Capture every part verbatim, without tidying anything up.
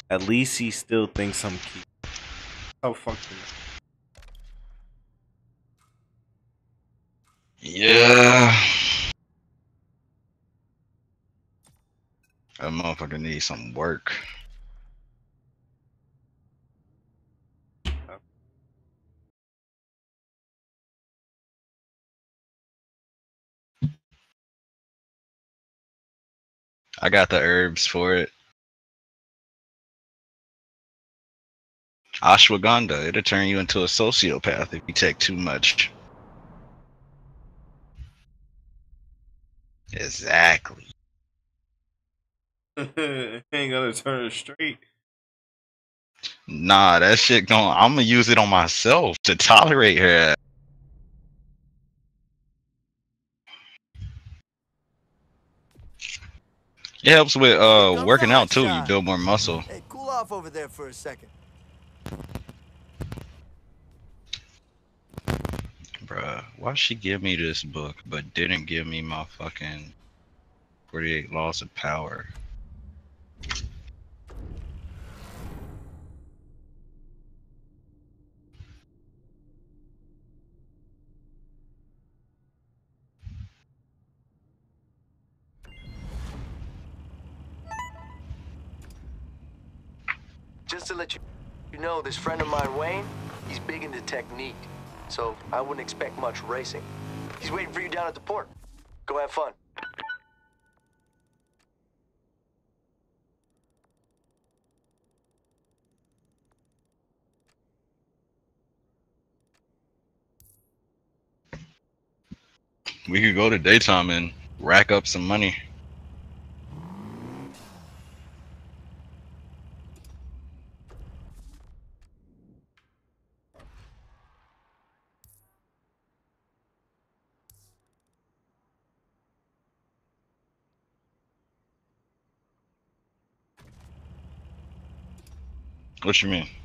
At least he still thinks I'm cute. Oh fucking. Yeah. That motherfucker needs some work. I got the herbs for it. Ashwagandha, it'll turn you into a sociopath if you take too much. Exactly. Ain't gonna turn it straight. Nah, that shit going. I'm gonna use it on myself to tolerate her. It helps with uh working out too. You build more muscle. Hey, cool off over there for a second. Bruh, why she give me this book but didn't give me my fucking forty-eight Laws of Power? Just to let you know, this friend of mine, Wayne, he's big into technique. So I wouldn't expect much racing. He's waiting for you down at the port. Go have fun. We could go to daytime and rack up some money. What you mean?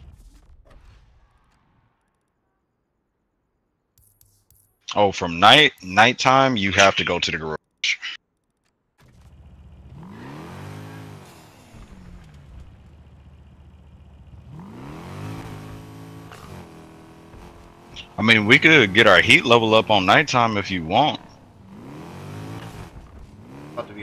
Oh, from night nighttime, you have to go to the garage. I mean, we could get our heat level up on nighttime if you want. About to be.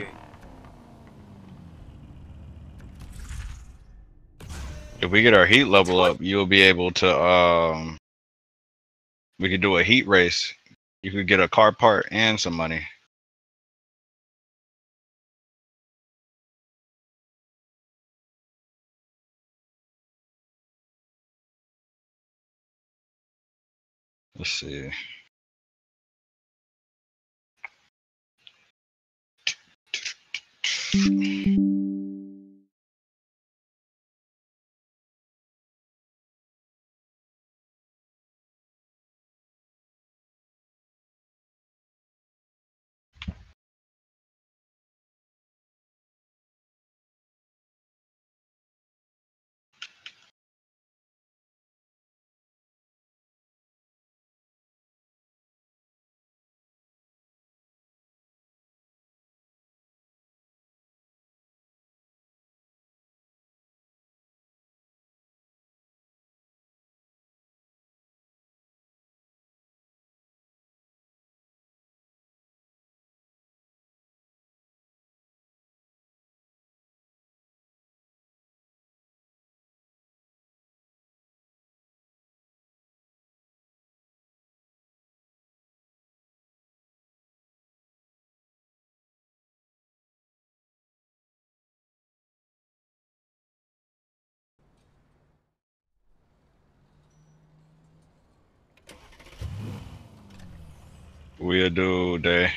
If we get our heat level up, you'll be able to. Um, we could do a heat race. You could get a car part and some money. Let's see. We'll do day.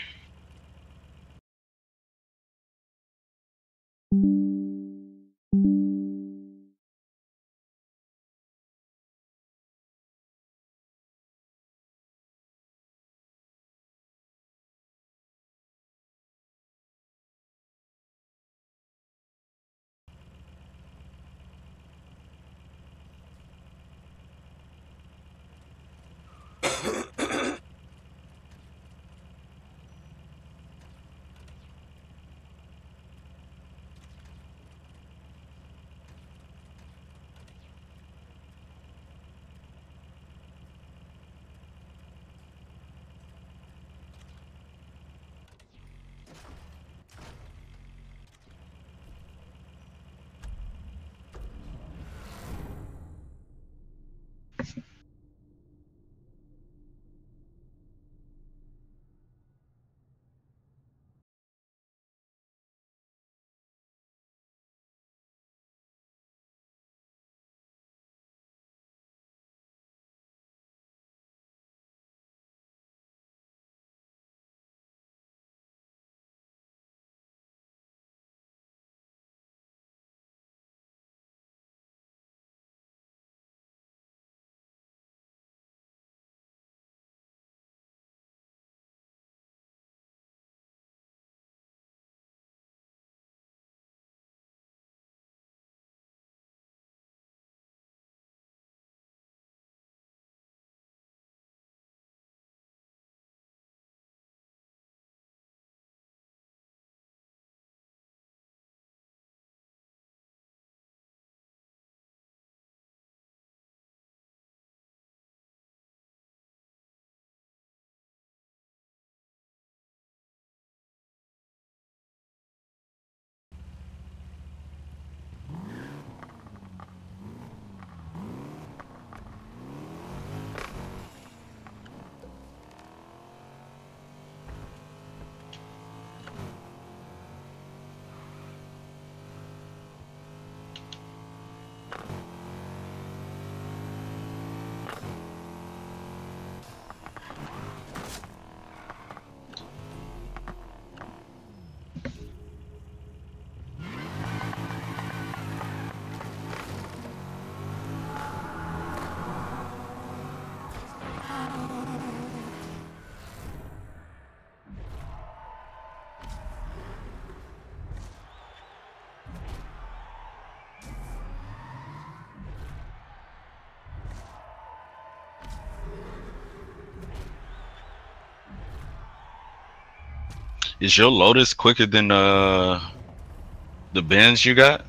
Is your Lotus quicker than uh the Benz you got?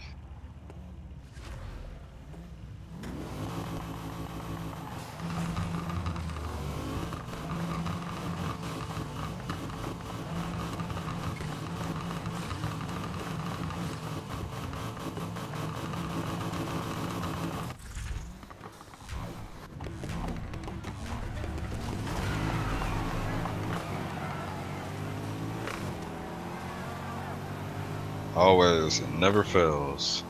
Always, it never fails.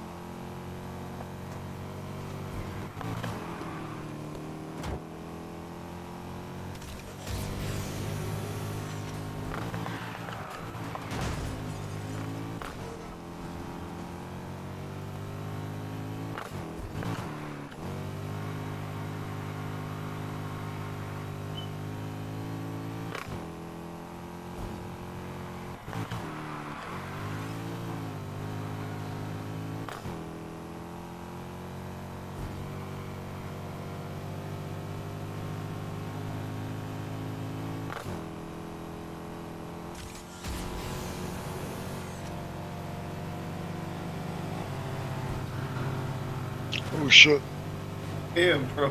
Oh shit. Damn, bro.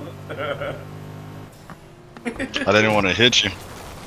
I didn't want to hit you.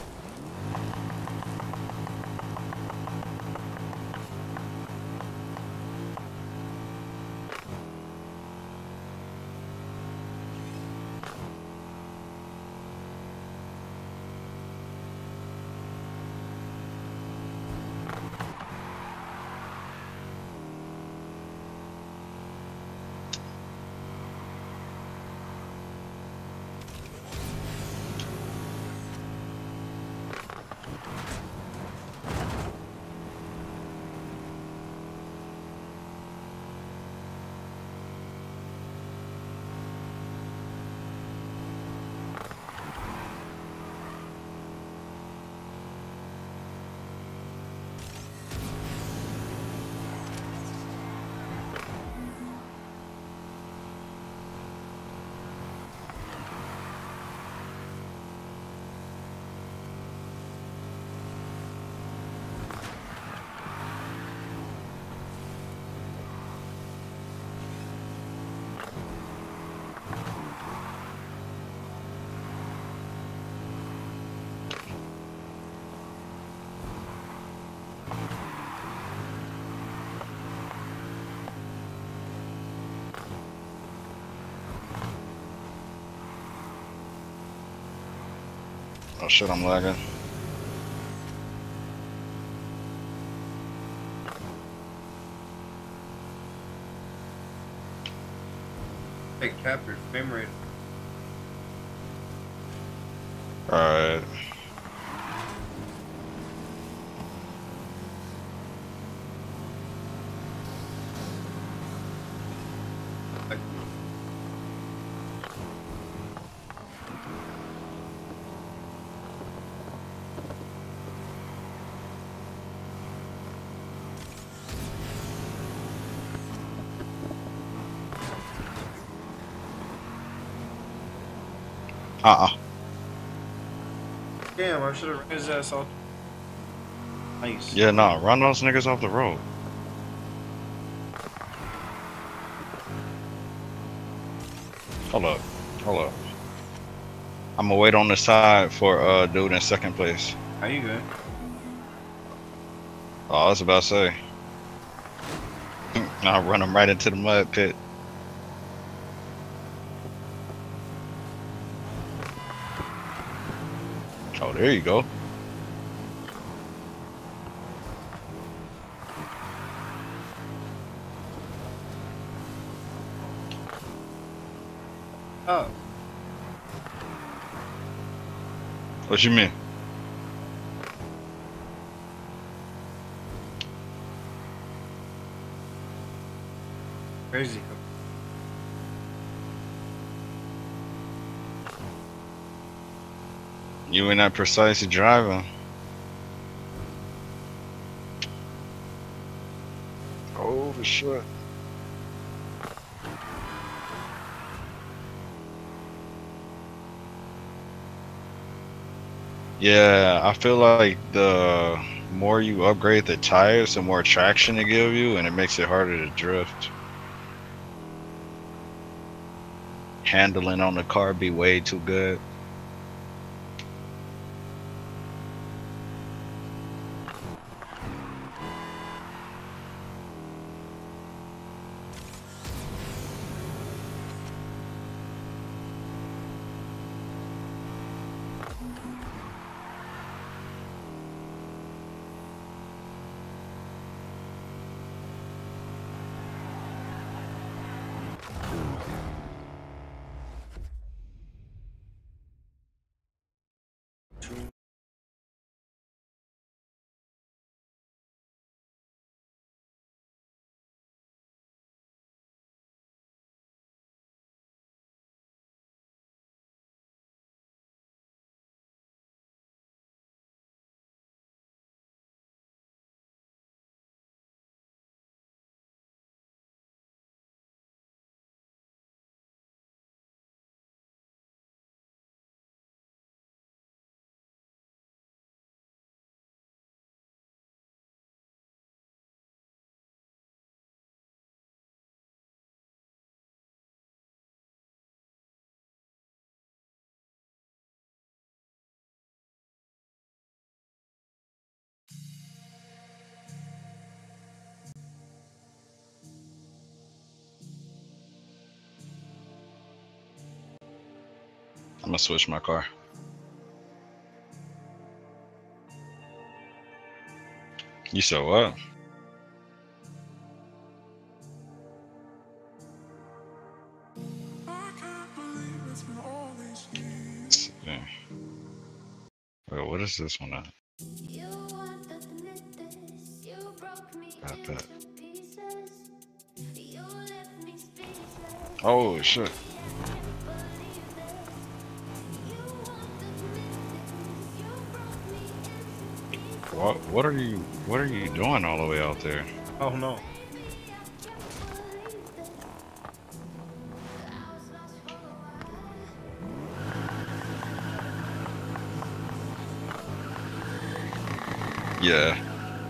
Oh shit, I'm lagging. Hey, captured frame rate. Alright. Uh-uh. Damn, I should have ran his ass off. Nice. Yeah, nah, run those niggas off the road. Hold up. Hold up. I'm gonna wait on the side for uh dude in second place. How you good? Oh, I was about to say. I'll run him right into the mud pit. Oh, there you go. Oh. What you mean? Crazy. You ain't that precise driving. Oh shit. Yeah, I feel like the more you upgrade the tires, the more traction they give you, and it makes it harder to drift. Handling on the car be way too good. I'm gonna switch my car. You said what? Yeah. Wait, what is this one at? Got that. Oh shit. What what are you what are you doing all the way out there? Oh no. Yeah.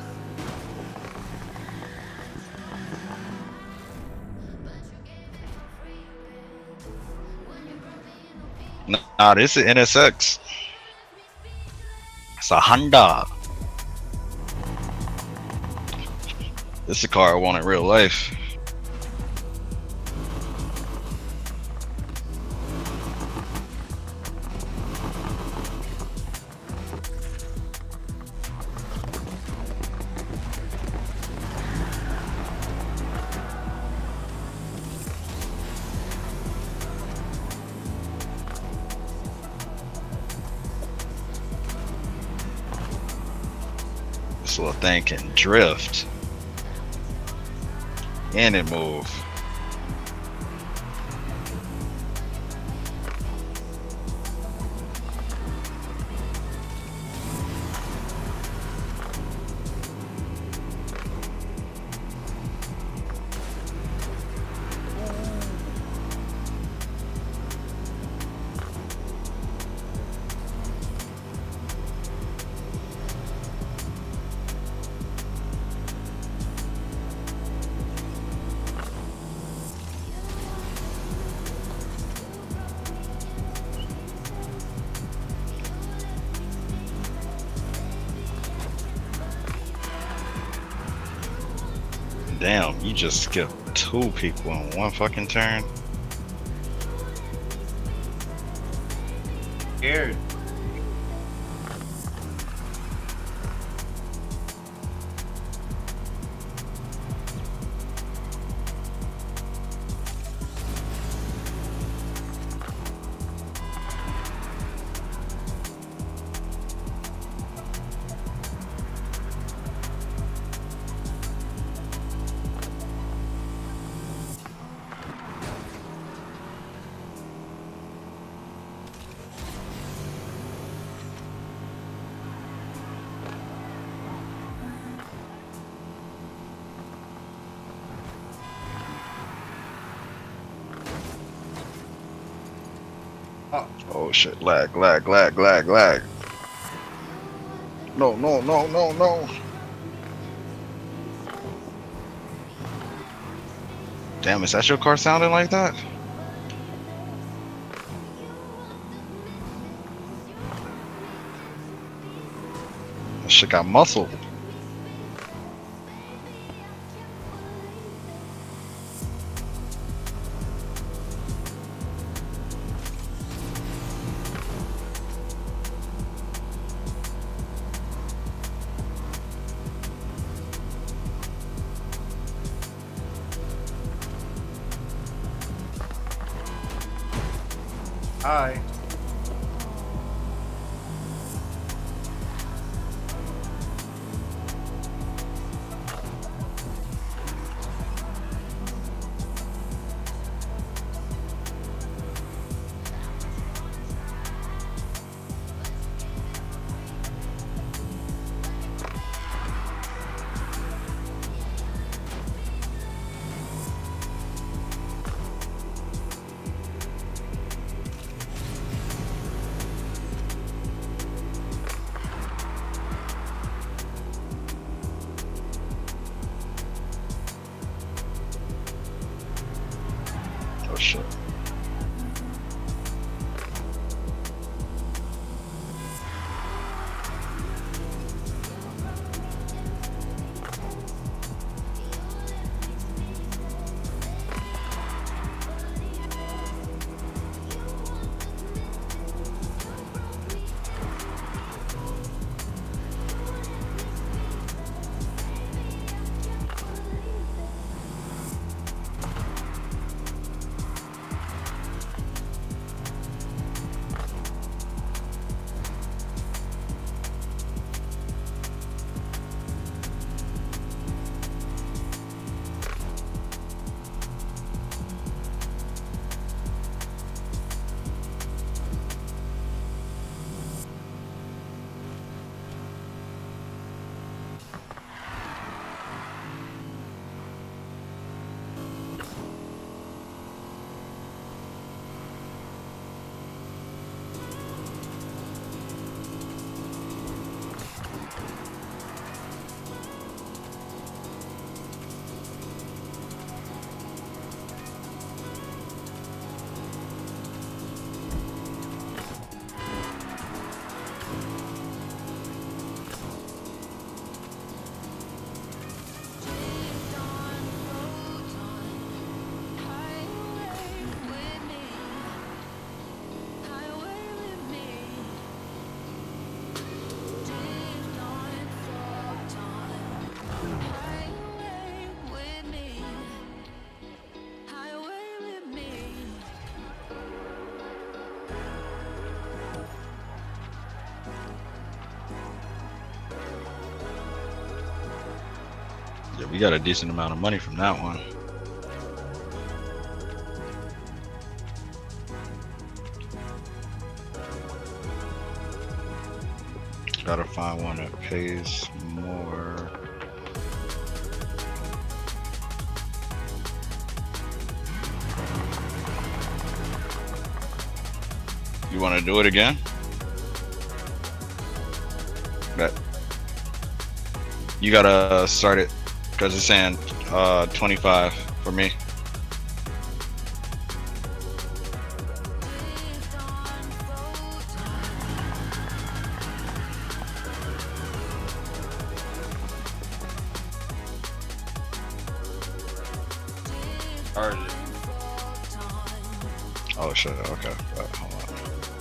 Nah, this is N S X. It's a Honda. This is a car I want in real life. This little thing can drift. And it move. Damn, you just skipped two people in one fucking turn. Scared. Oh shit, lag, lag, lag, lag, lag. No, no, no, no, no. Damn, is that your car sounding like that? That shit got muscle. Hi. Oh shit. Yeah, we got a decent amount of money from that one. Gotta find one that pays more. You want to do it again? Bet. You gotta start it because it's saying uh, twenty-five for me. Oh shit, okay. Uh, hold on.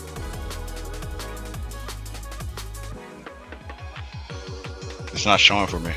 It's not showing for me.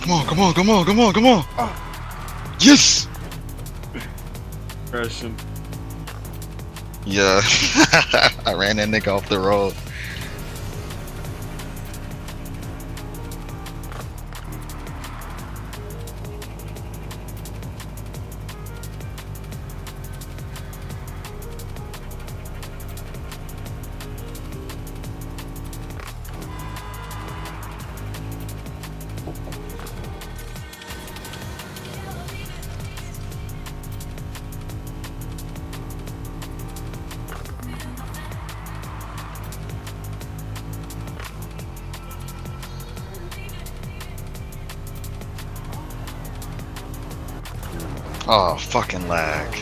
Come on, come on, come on, come on, come on. Oh. Yes. Crashing. Yeah. I ran that nigga off the road. Oh, fucking lag.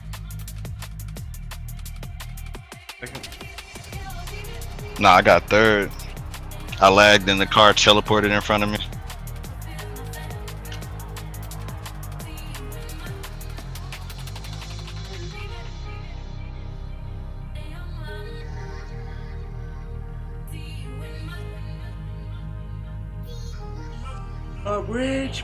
Nah, I got third. I lagged and the car teleported in front of me. A bridge.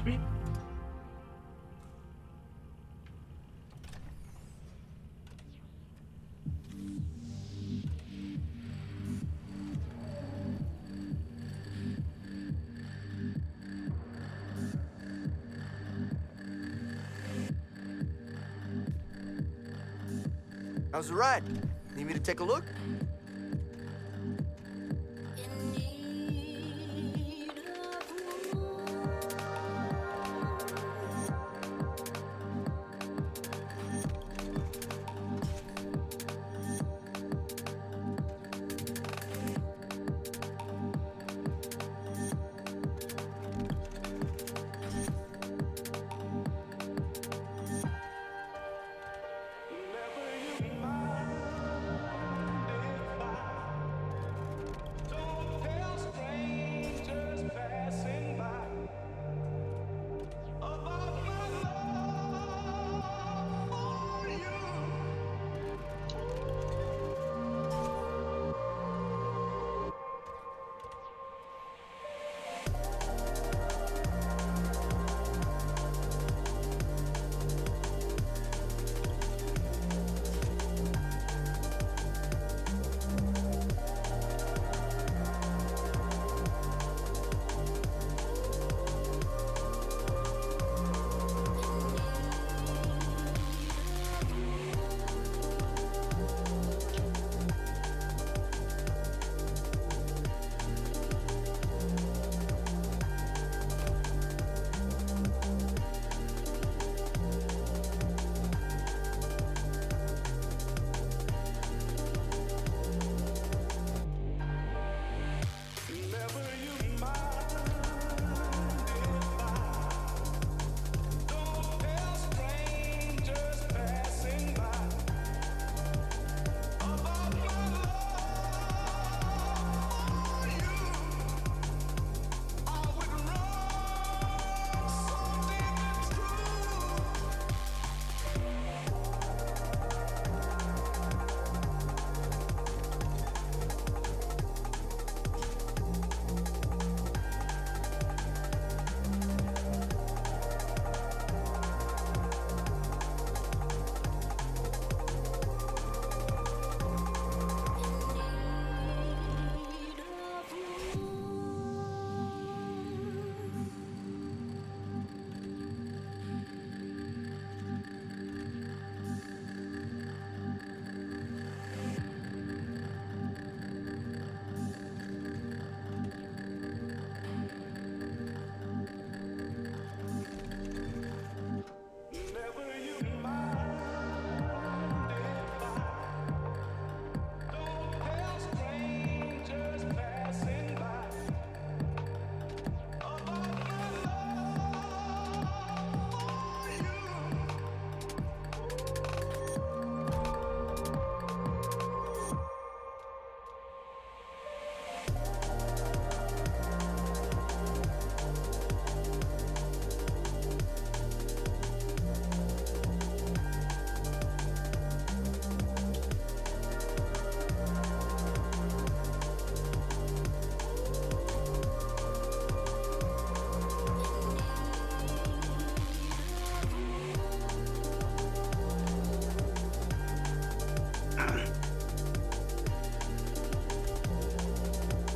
How's the ride? Need me to take a look?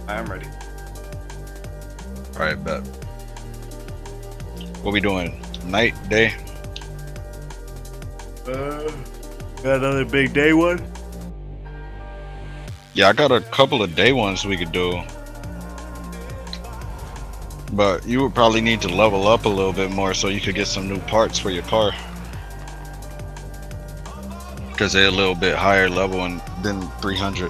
I am ready. All right, bet. What we doing? Night, day? Uh, got another big day one? Yeah, I got a couple of day ones we could do. But you would probably need to level up a little bit more so you could get some new parts for your car. Because they're a little bit higher level and than three hundred.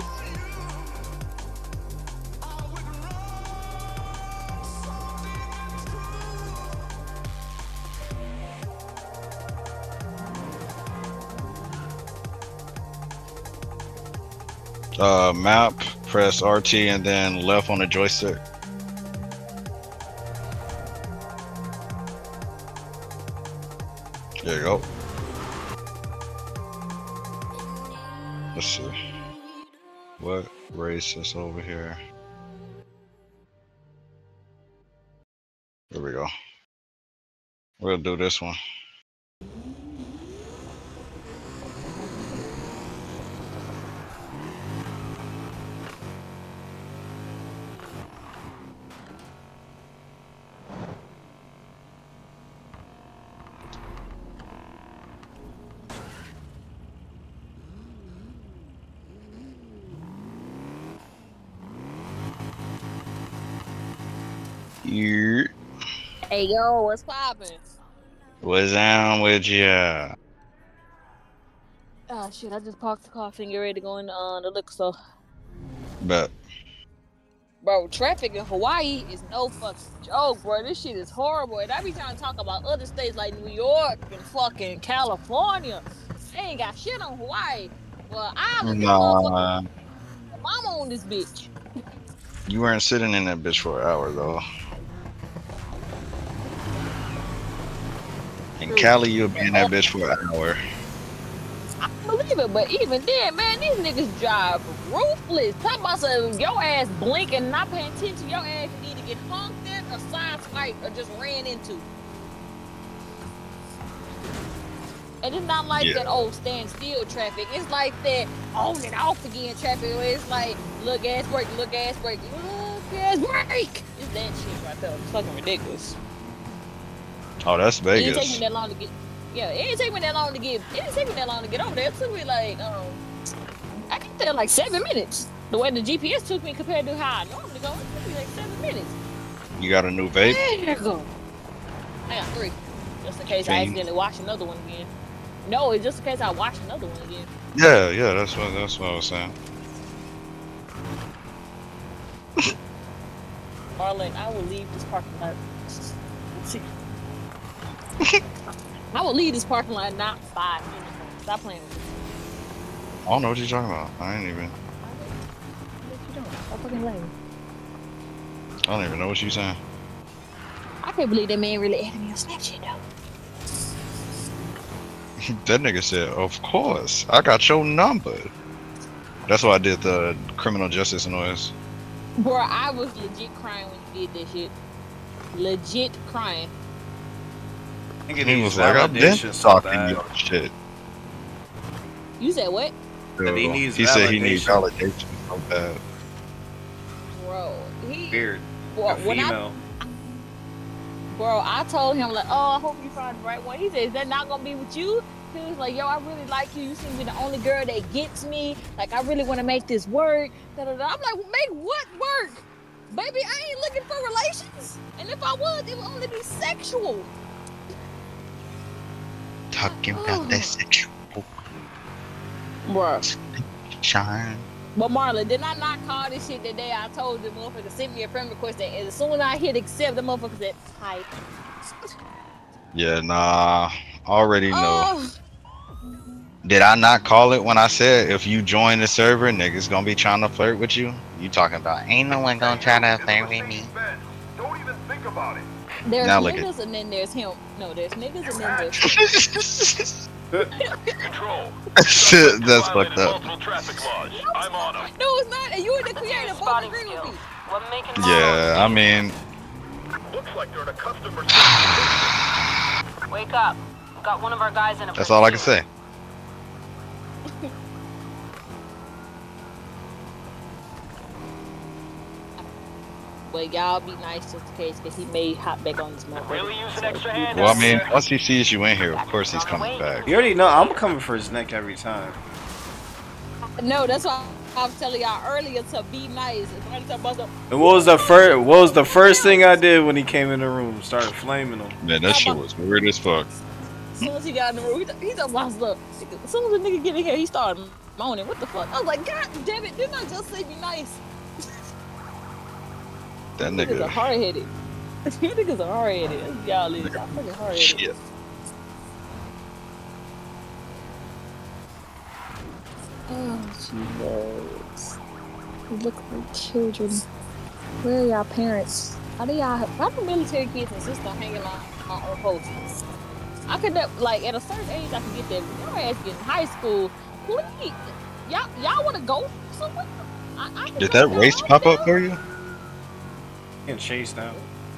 Uh, map, press R T and then left on the joystick. There you go. Let's see. What race is over here? There we go. We'll do this one. Yeah. Hey yo, what's poppin'? What's down with ya? Oh shit, I just parked the car and get ready to go in uh, the liquor store. Bet. Bro, traffic in Hawaii is no fucking joke, bro. This shit is horrible. And I be trying to talk about other states like New York and fucking California. They ain't got shit on Hawaii. Well, I'm Nah. mama on this bitch. You weren't sitting in that bitch for an hour though. In Cali, you'll be in that bitch for an hour. I believe it, but even then, man, these niggas drive ruthless. Talk about some your ass blinking and not paying attention. Your ass can either get honked in or sideswiped or just ran into. And it's not like Yeah. that old stand still traffic. It's like that on and off again traffic where it's like look ass break, look ass break, look ass break. It's that shit right there. It's fucking ridiculous. Oh, that's It didn't take me Vegas. that long to get. Yeah, it didn't take me that long to get. It didn't take me that long to get over there. It took me like um, I got there like seven minutes. The way the G P S took me compared to how I normally go, it took me like seven minutes. You got a new vape? There you go. I got three, just in case Can I you- accidentally watch another one again. No, it's just in case I watch another one again. Yeah, yeah, that's what that's what I was saying. Marlon, I will leave this parking lot. See. I will leave this parking lot not five minutes. Stop playing with me. I don't know what you're talking about. I ain't even. What you doing? Stop fucking playing. I don't even know what you're saying. I can't believe that man really added me on Snapchat though. That nigga said, "Of course, I got your number." That's why I did the criminal justice noise. Bro, I was legit crying when you did that shit. Legit crying. I think it He needs was like, "I've been validation so talking bad. your shit." You said what? That he needs he said he needs validation. validation so bad. Bro, he Weird. Bro, A when I female. Bro, I told him like, oh, I hope you find the right one. He said, is that not gonna be with you? He was like, yo, I really like you. You seem to be the only girl that gets me. Like, I really want to make this work. Da, da, da. I'm like, make what work? Baby, I ain't looking for relations. And if I was, it would only be sexual. Talking Oh. about that sexual Bro. shine. But Marla, did I not call this shit the day I told the motherfucker send me a friend request that as soon as I hit accept, the motherfucker said, type. Yeah, nah. Already know. Oh. Did I not call it when I said if you join the server, niggas gonna be trying to flirt with you? You talking about ain't no one gonna try to flirt with me? Don't even think about it. There's Now look at- niggas and then there's him. No, there's niggas and then there's Control. Shit, that's Violated fucked up. multiple traffic laws. I'm on them. No, it's not. And you and the creator both Spotting agree with skill. me. What making Yeah, I mean, Looks like they're in a customer. Wake up. We've got one of our guys in a that's all I can pursuit. say. But y'all be nice just in case, because he may hop back on this motherfucker. Really use an extra hand Well, I out mean, here? once he sees you in here, of course he's coming back. You already know I'm coming for his neck every time. No, that's why I was telling y'all earlier to be nice. If I talk about some, And what was the first? What was the first thing I did when he came in the room? Started flaming him. Man, that shit was weird as fuck. as soon as he got in the room, he just lost up. As soon as the nigga get in here, he started moaning. What the fuck? I was like, God damn it! Didn't I just say be nice? That Niggas are nigga. hard headed. You niggas are hard headed. That's y'all is. Y'all fucking hard headed. Shit. Oh, Jesus. You look like children. Where are y'all parents? How do y'all, how do military kids and sisters hanging on, on, on posts? I could never, like, at a certain age, I could get that. Your ass get in high school. Please. Y'all, y'all want to go somewhere? I, I can Did go that down race right pop now. up for you? Getting chased down.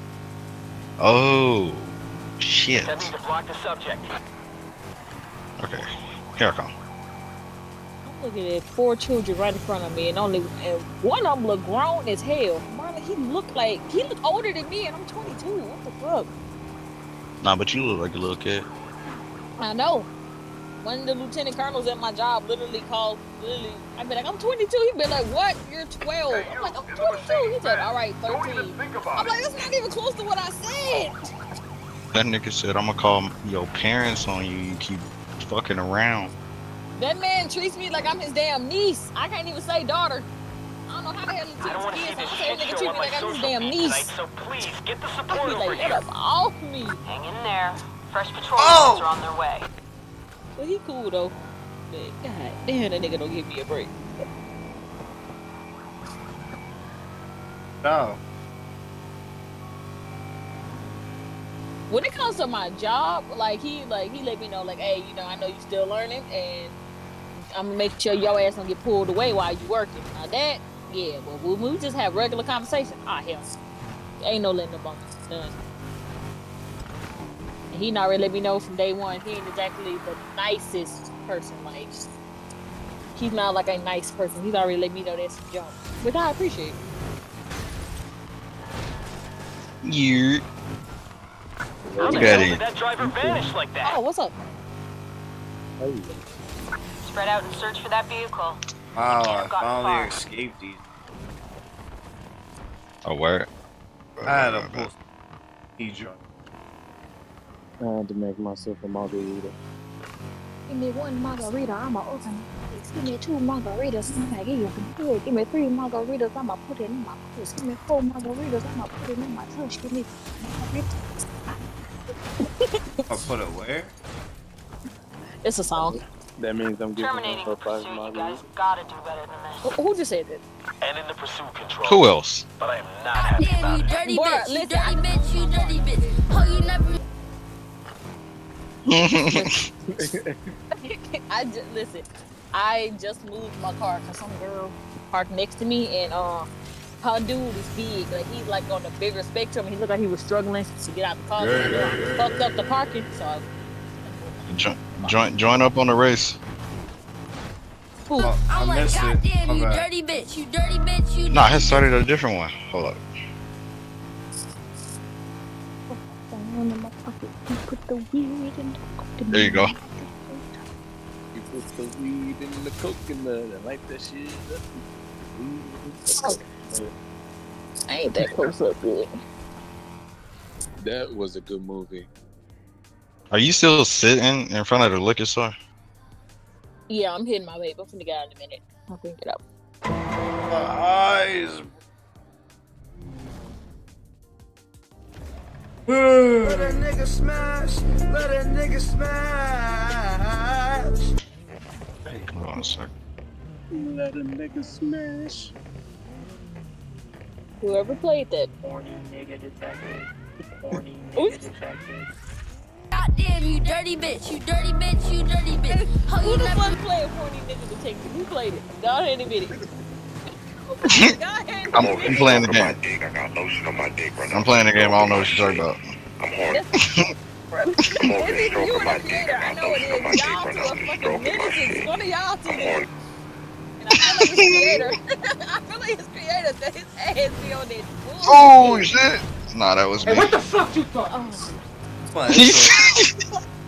Oh, shit. That means to block the subject. Okay, here I come. I'm looking at four children right in front of me, and only and one of them look grown as hell. Marlon, he look like he look older than me, and I'm twenty-two. What the fuck? Nah, but you look like a little kid. I know. One of the lieutenant colonels at my job literally called, literally, I'd be like, I'm twenty-two. He'd be like, what? You're twelve. I'm like, I'm twenty-two. He said, all right, Don't even thirteen. think about I'm it. like, that's not even close to what I said. That nigga said, I'm gonna call your parents on you. You keep fucking around. That man treats me like I'm his damn niece. I can't even say daughter. I don't know how the hell he I don't want treats to see kids. this I'm saying shit nigga show treat on me my like I'm his social damn feed niece. tonight, so please get the I'd support be over like, get here. up off me. Hang in there. Fresh patrol Oh! units are on their way. But he cool though. But God damn, that nigga don't give me a break. No. When it comes to my job, like he like he let me know, like, hey, you know, I know you still learning, and I'm gonna make sure your ass don't get pulled away while you working. Now that, yeah, but when we just have regular conversation, ah hell, ain't no letting the bump none. And he not really let me know from day one. He ain't exactly the nicest person. Like, he's not like a nice person. He's already let me know that's a jump, but I appreciate it. Yeah. How the Look hell at did it. that driver vanish like that? Oh, what's up? Spread out and search for that vehicle. Wow, I Can't got finally far. escaped these. Oh, where? I had a pull. He drunk. I had to make myself a margarita. Give me one margarita, I'ma open it. Give me two margaritas, I'ma give you some good. Give me three margaritas, I'ma put it in my purse. Give me four margaritas, I'ma put it in my touch. Give me I put it where? It's a song. That means I'm giving Terminating her the five pursuit. You margaritas. guys gotta do better than this. Who, who just said that? And in the pursuit control. Who else? But I am not happy Damn, about you it. dirty Boy, bitch, you listen, dirty I- bitch, you dirty bitch. Oh, you never. I just listen. I just moved my car because some girl parked next to me, and uh, her dude is big. Like he's like on the bigger spectrum. He looked like he was struggling to get out the car. Yeah, so, yeah, uh, yeah, fucked up the parking. So I, join, join, join up on the race. Ooh, Oh, I I'm like, missed it. goddamn, My you bad. dirty bitch, you dirty bitch, you. Nah, I dirty had started a different one. Hold up. down in my pocket. You put the weed in the There you go. You put the weed in the coconut and light that shit up. Oh. I ain't that close up yet. That was a good movie. Are you still sitting in front of the liquor store? Yeah, I'm hitting my vape. I'm finna get out in a minute. I'll bring it up. My eyes. Let a nigga smash, let a nigga smash. Hold on a sec. Let a nigga smash. Whoever played that. Ooh. Goddamn, you dirty bitch, you dirty bitch, you dirty bitch. Oh, Who you the never. fuck played Horny Nigga Detective? Who played it? Go ahead and admit it. Go ahead and I'm, admit I'm it. playing the game. I got lotion on my dick right I'm playing the game. I don't know what you're talking about. I'm horny. It's either you or the creator. I know it is. Y'all two are fucking menacing. One of y'all two is. And I feel like his creator. I feel like his creator said his ass ass be on that. Oh shit! Nah, that was me. Hey, what the fuck you thought? Oh. Come on, it's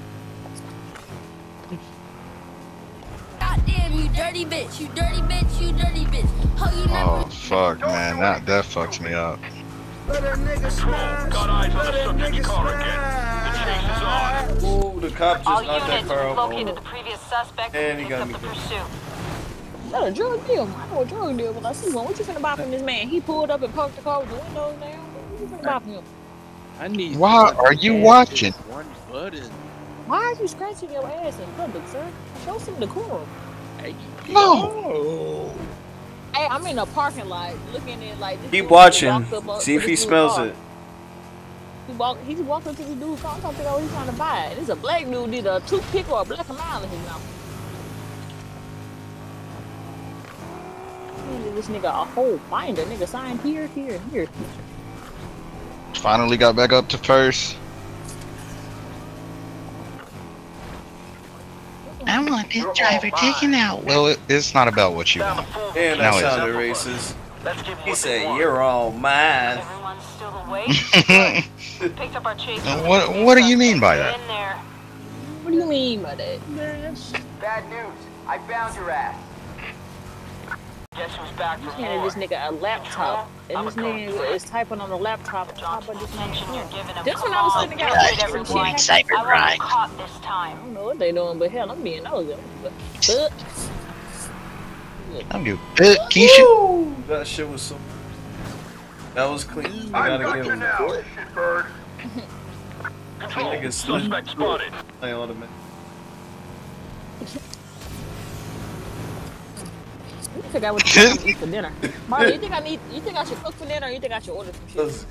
Goddamn, you dirty bitch, you dirty bitch, you dirty bitch. How you never Oh fuck, man, that that fucks me up. Let a nigga smash. Got eyes on Let the a subject nigga car again. The chase is on. smash. Ooh, the cop just All knocked that units, car we've over. located the previous suspect And and he picked got up me the good. pursuit. Not a drug deal. I know a drug deal when I see one. What you finna buy from this man? He pulled up and parked the car with the windows down. What you finna buy from him? I need. Why somebody are to you gas watching? this One button. Why are you scratching your ass in public, sir? Show some decorum. Hey, No. yo. Hey, I'm in a parking lot looking at like this. Keep dude watching. walked up, uh, See to if he this dude's smells car. it. He walk, he walked up to the dude's car. I'm trying to figure out what he's trying to buy. And it's a black dude did a toothpick or a black mile in his mouth. He gave this nigga a whole binder. Nigga signed here, here, and here. Finally got back up to first. I want this driver taken out. Well, it, it's not about what you Down want. to full And Now that it's- sounded racist. Let's give him He what they said, want. "You're all mine." Everyone's still awake? Picked up our chase. And what what do you mean by that? In there. What do you mean by that? Bad news. I found your ass. Guess who's back You for handed more? this nigga a laptop, and this nigga is typing on the laptop on top of this Attention you're man. giving him. This Come one I was on, sitting there get like, it, some everyone. shit I happened. want you caught this I time. don't know what they doing, but hell, I'm being nosy. But, I'm you. Uh, Keisha. Woo! That shit was so. That was clean. You gotta give him. shitbird. Control. Niggas Suspect spotted. play all the men. I figure out what you want to eat for dinner. Marley, you think I need? You think I should cook for dinner, or you think I should order some shit?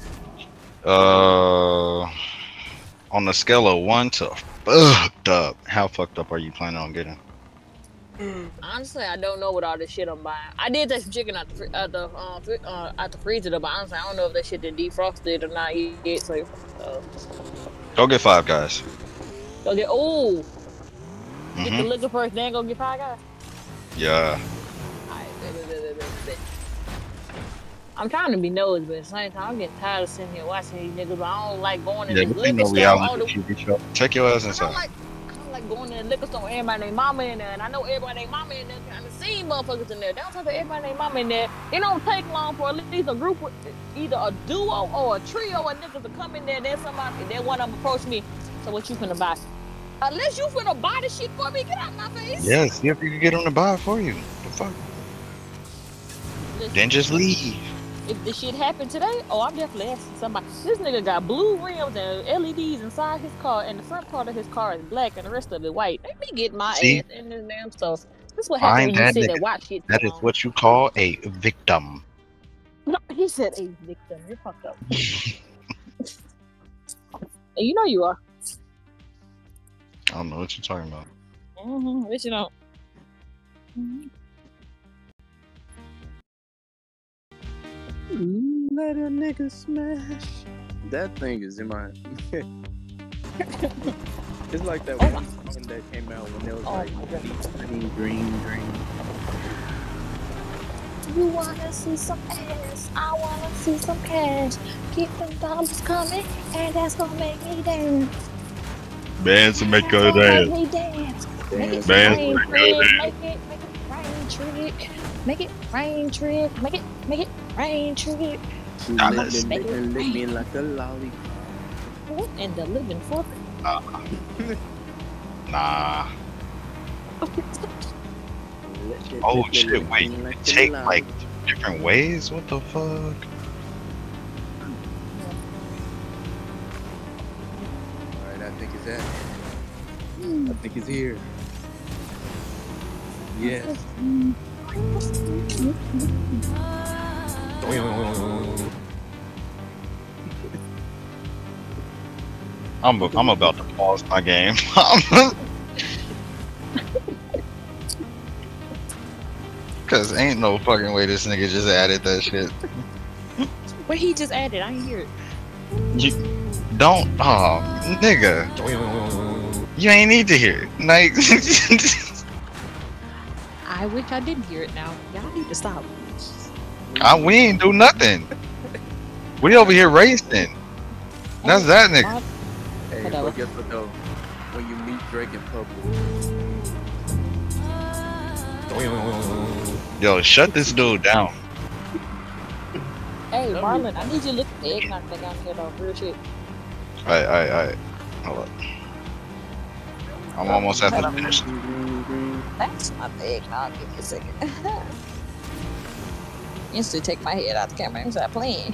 Uh, on the scale of one to fucked up, how fucked up are you planning on getting? Honestly, I don't know what all this shit I'm buying. I did take some chicken out the fr- out the uh, fr- uh, out the freezer, though, but honestly, I don't know if that shit been defrosted or not yet. So, uh, Go get Five Guys. go get oh, get the Mhm. liquor first, then go get Five Guys. Yeah. Alright, bet, bet, bet, bet, bet, bet. I'm trying to be nosy, but at the same time, I'm getting tired of sitting here watching these niggas. But I don't like going in Yeah, the this ain't liquor no store. All reality the, T V show. Check your ass I don't inside. like, I don't like going in the liquor store. Everybody named mama in there, and I know everybody named mama in there. Kind of seen motherfuckers in there. Don't talk to everybody named mama in there. It don't take long for at least a group, of, either a duo or a trio of niggas to come in there. Then somebody, then one of them approach me. So what you finna buy? Unless you finna buy the shit for me, get out my face. Yeah, see if you can get them to buy it for you. The fuck? Listen, Then just leave. if this shit happened today, oh, I'm definitely asking somebody. This nigga got blue rims and L E Ds inside his car, and the front part of his car is black, and the rest of it white. Let me get my See? ass in this damn store. This is what Find happens when you that sit nigga. and watch shit. That too is long. what you call a victim. No, he said a victim. You're fucked up. And you know you are. I don't know what you're talking about. Mm-hmm. But you don't. Mm-hmm. Mm, let a nigga smash. That thing is in my. It's like that Oh one song that came out when there was Oh like my God. green, green, green. You wanna see some ass? I wanna see some cash. Keep them dollars coming, and that's gonna make me dance. Bands to make That's her gonna dance. make me dance. Make it Bands rain, to make her trick. dance. Make it, make it rain, trick. Make it rain, trick. Make it, make it rain, trick. She I lick must- me, lick me, lick me like a lollipop. What in the living fuck? Nah. Let that Oh lick me, shit, lick wait. me You like a take like lollipop. different ways? What the fuck? Alright, I think it's that. I think it's here. Yes. I'm I'm about to pause my game. Cause ain't no fucking way this nigga just added that shit. What he just added? I ain't hear it. You don't, oh nigga. You ain't need to hear it. Like, I wish I didn't hear it now. Y'all need to stop. I, we ain't do nothing. We over here racing. That's that nigga. Hey, Whatever. but guess what though? When you meet Drake in public, Yo, shut this dude down. Hey, Marlon, I need you to look at the eggnog thing out here, though. Real shit. Alright, alright, alright. Hold up. I'm almost at the finish. That's not the eggnog. Give me a second. Instantly take my head out the camera and start playing.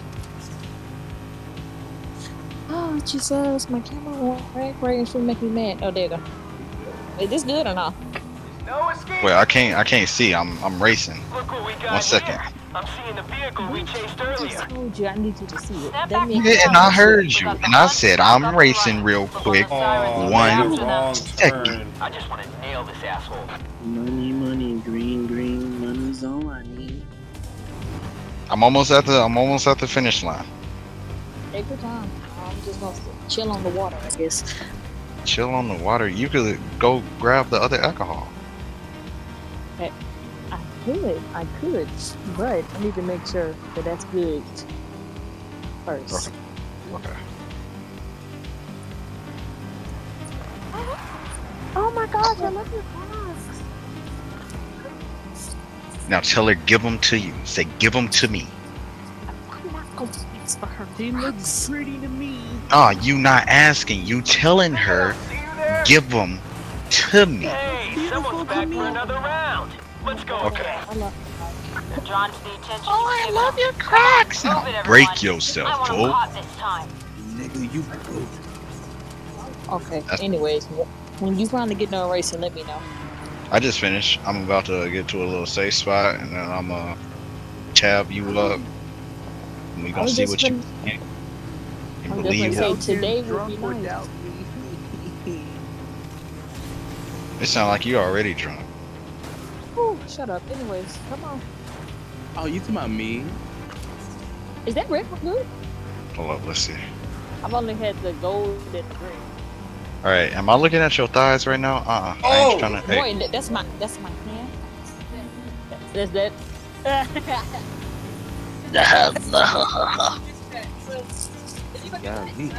Oh, Jesus, my camera won't crack right and should make me mad. Oh, there you go. Is this good or not? No escape. Wait, I can't I can't see. I'm I'm racing. Look what we got One second. here. I'm seeing the vehicle we chased I earlier. just told you I need you to see it. Snap That back means to Yeah, and I heard you, and I said I'm racing real quick. Oh, One wrong second. turn. I just want to nail this asshole. money, money, green, green, money's all I need. I'm almost at the I'm almost at the finish line. take your time. I'm just gonna chill on the water, I guess. Chill on the water. You could go grab the other alcohol. I could, I could, but I need to make sure that that's good first. Okay. Oh my gosh, I love your masks. Now tell her give them to you. Say give them to me. I'm not gonna fix for her. She looks pretty to me. Ah, you not asking. You telling her See you there? give them to me. Hey, someone's back for another round. Let's go. Okay. I love Drawn to the attention. Oh, I love your cracks. Move it, Now everyone. break I yourself, want 'em fool. caught this time. Nigga, you broke. Okay, That's- anyways, when you finally get done racing, let me know. I just finished. I'm about to get to a little safe spot, and then I'm gonna tab you up. And we I gonna was see just what you gonna- can. You I'm just believe gonna it. say today would Drunk be nice. without me. It sound like you already drunk. Whew, shut up. Anyways, come on. Oh, you talking about me? Is that red good? Hold up, let's see. I've only had the gold and the green. All right, am I looking at your thighs right now? Uh, uh I Oh! ain't trying to. Hey, Boy, that- that's my that's my hand. That's that. God, me.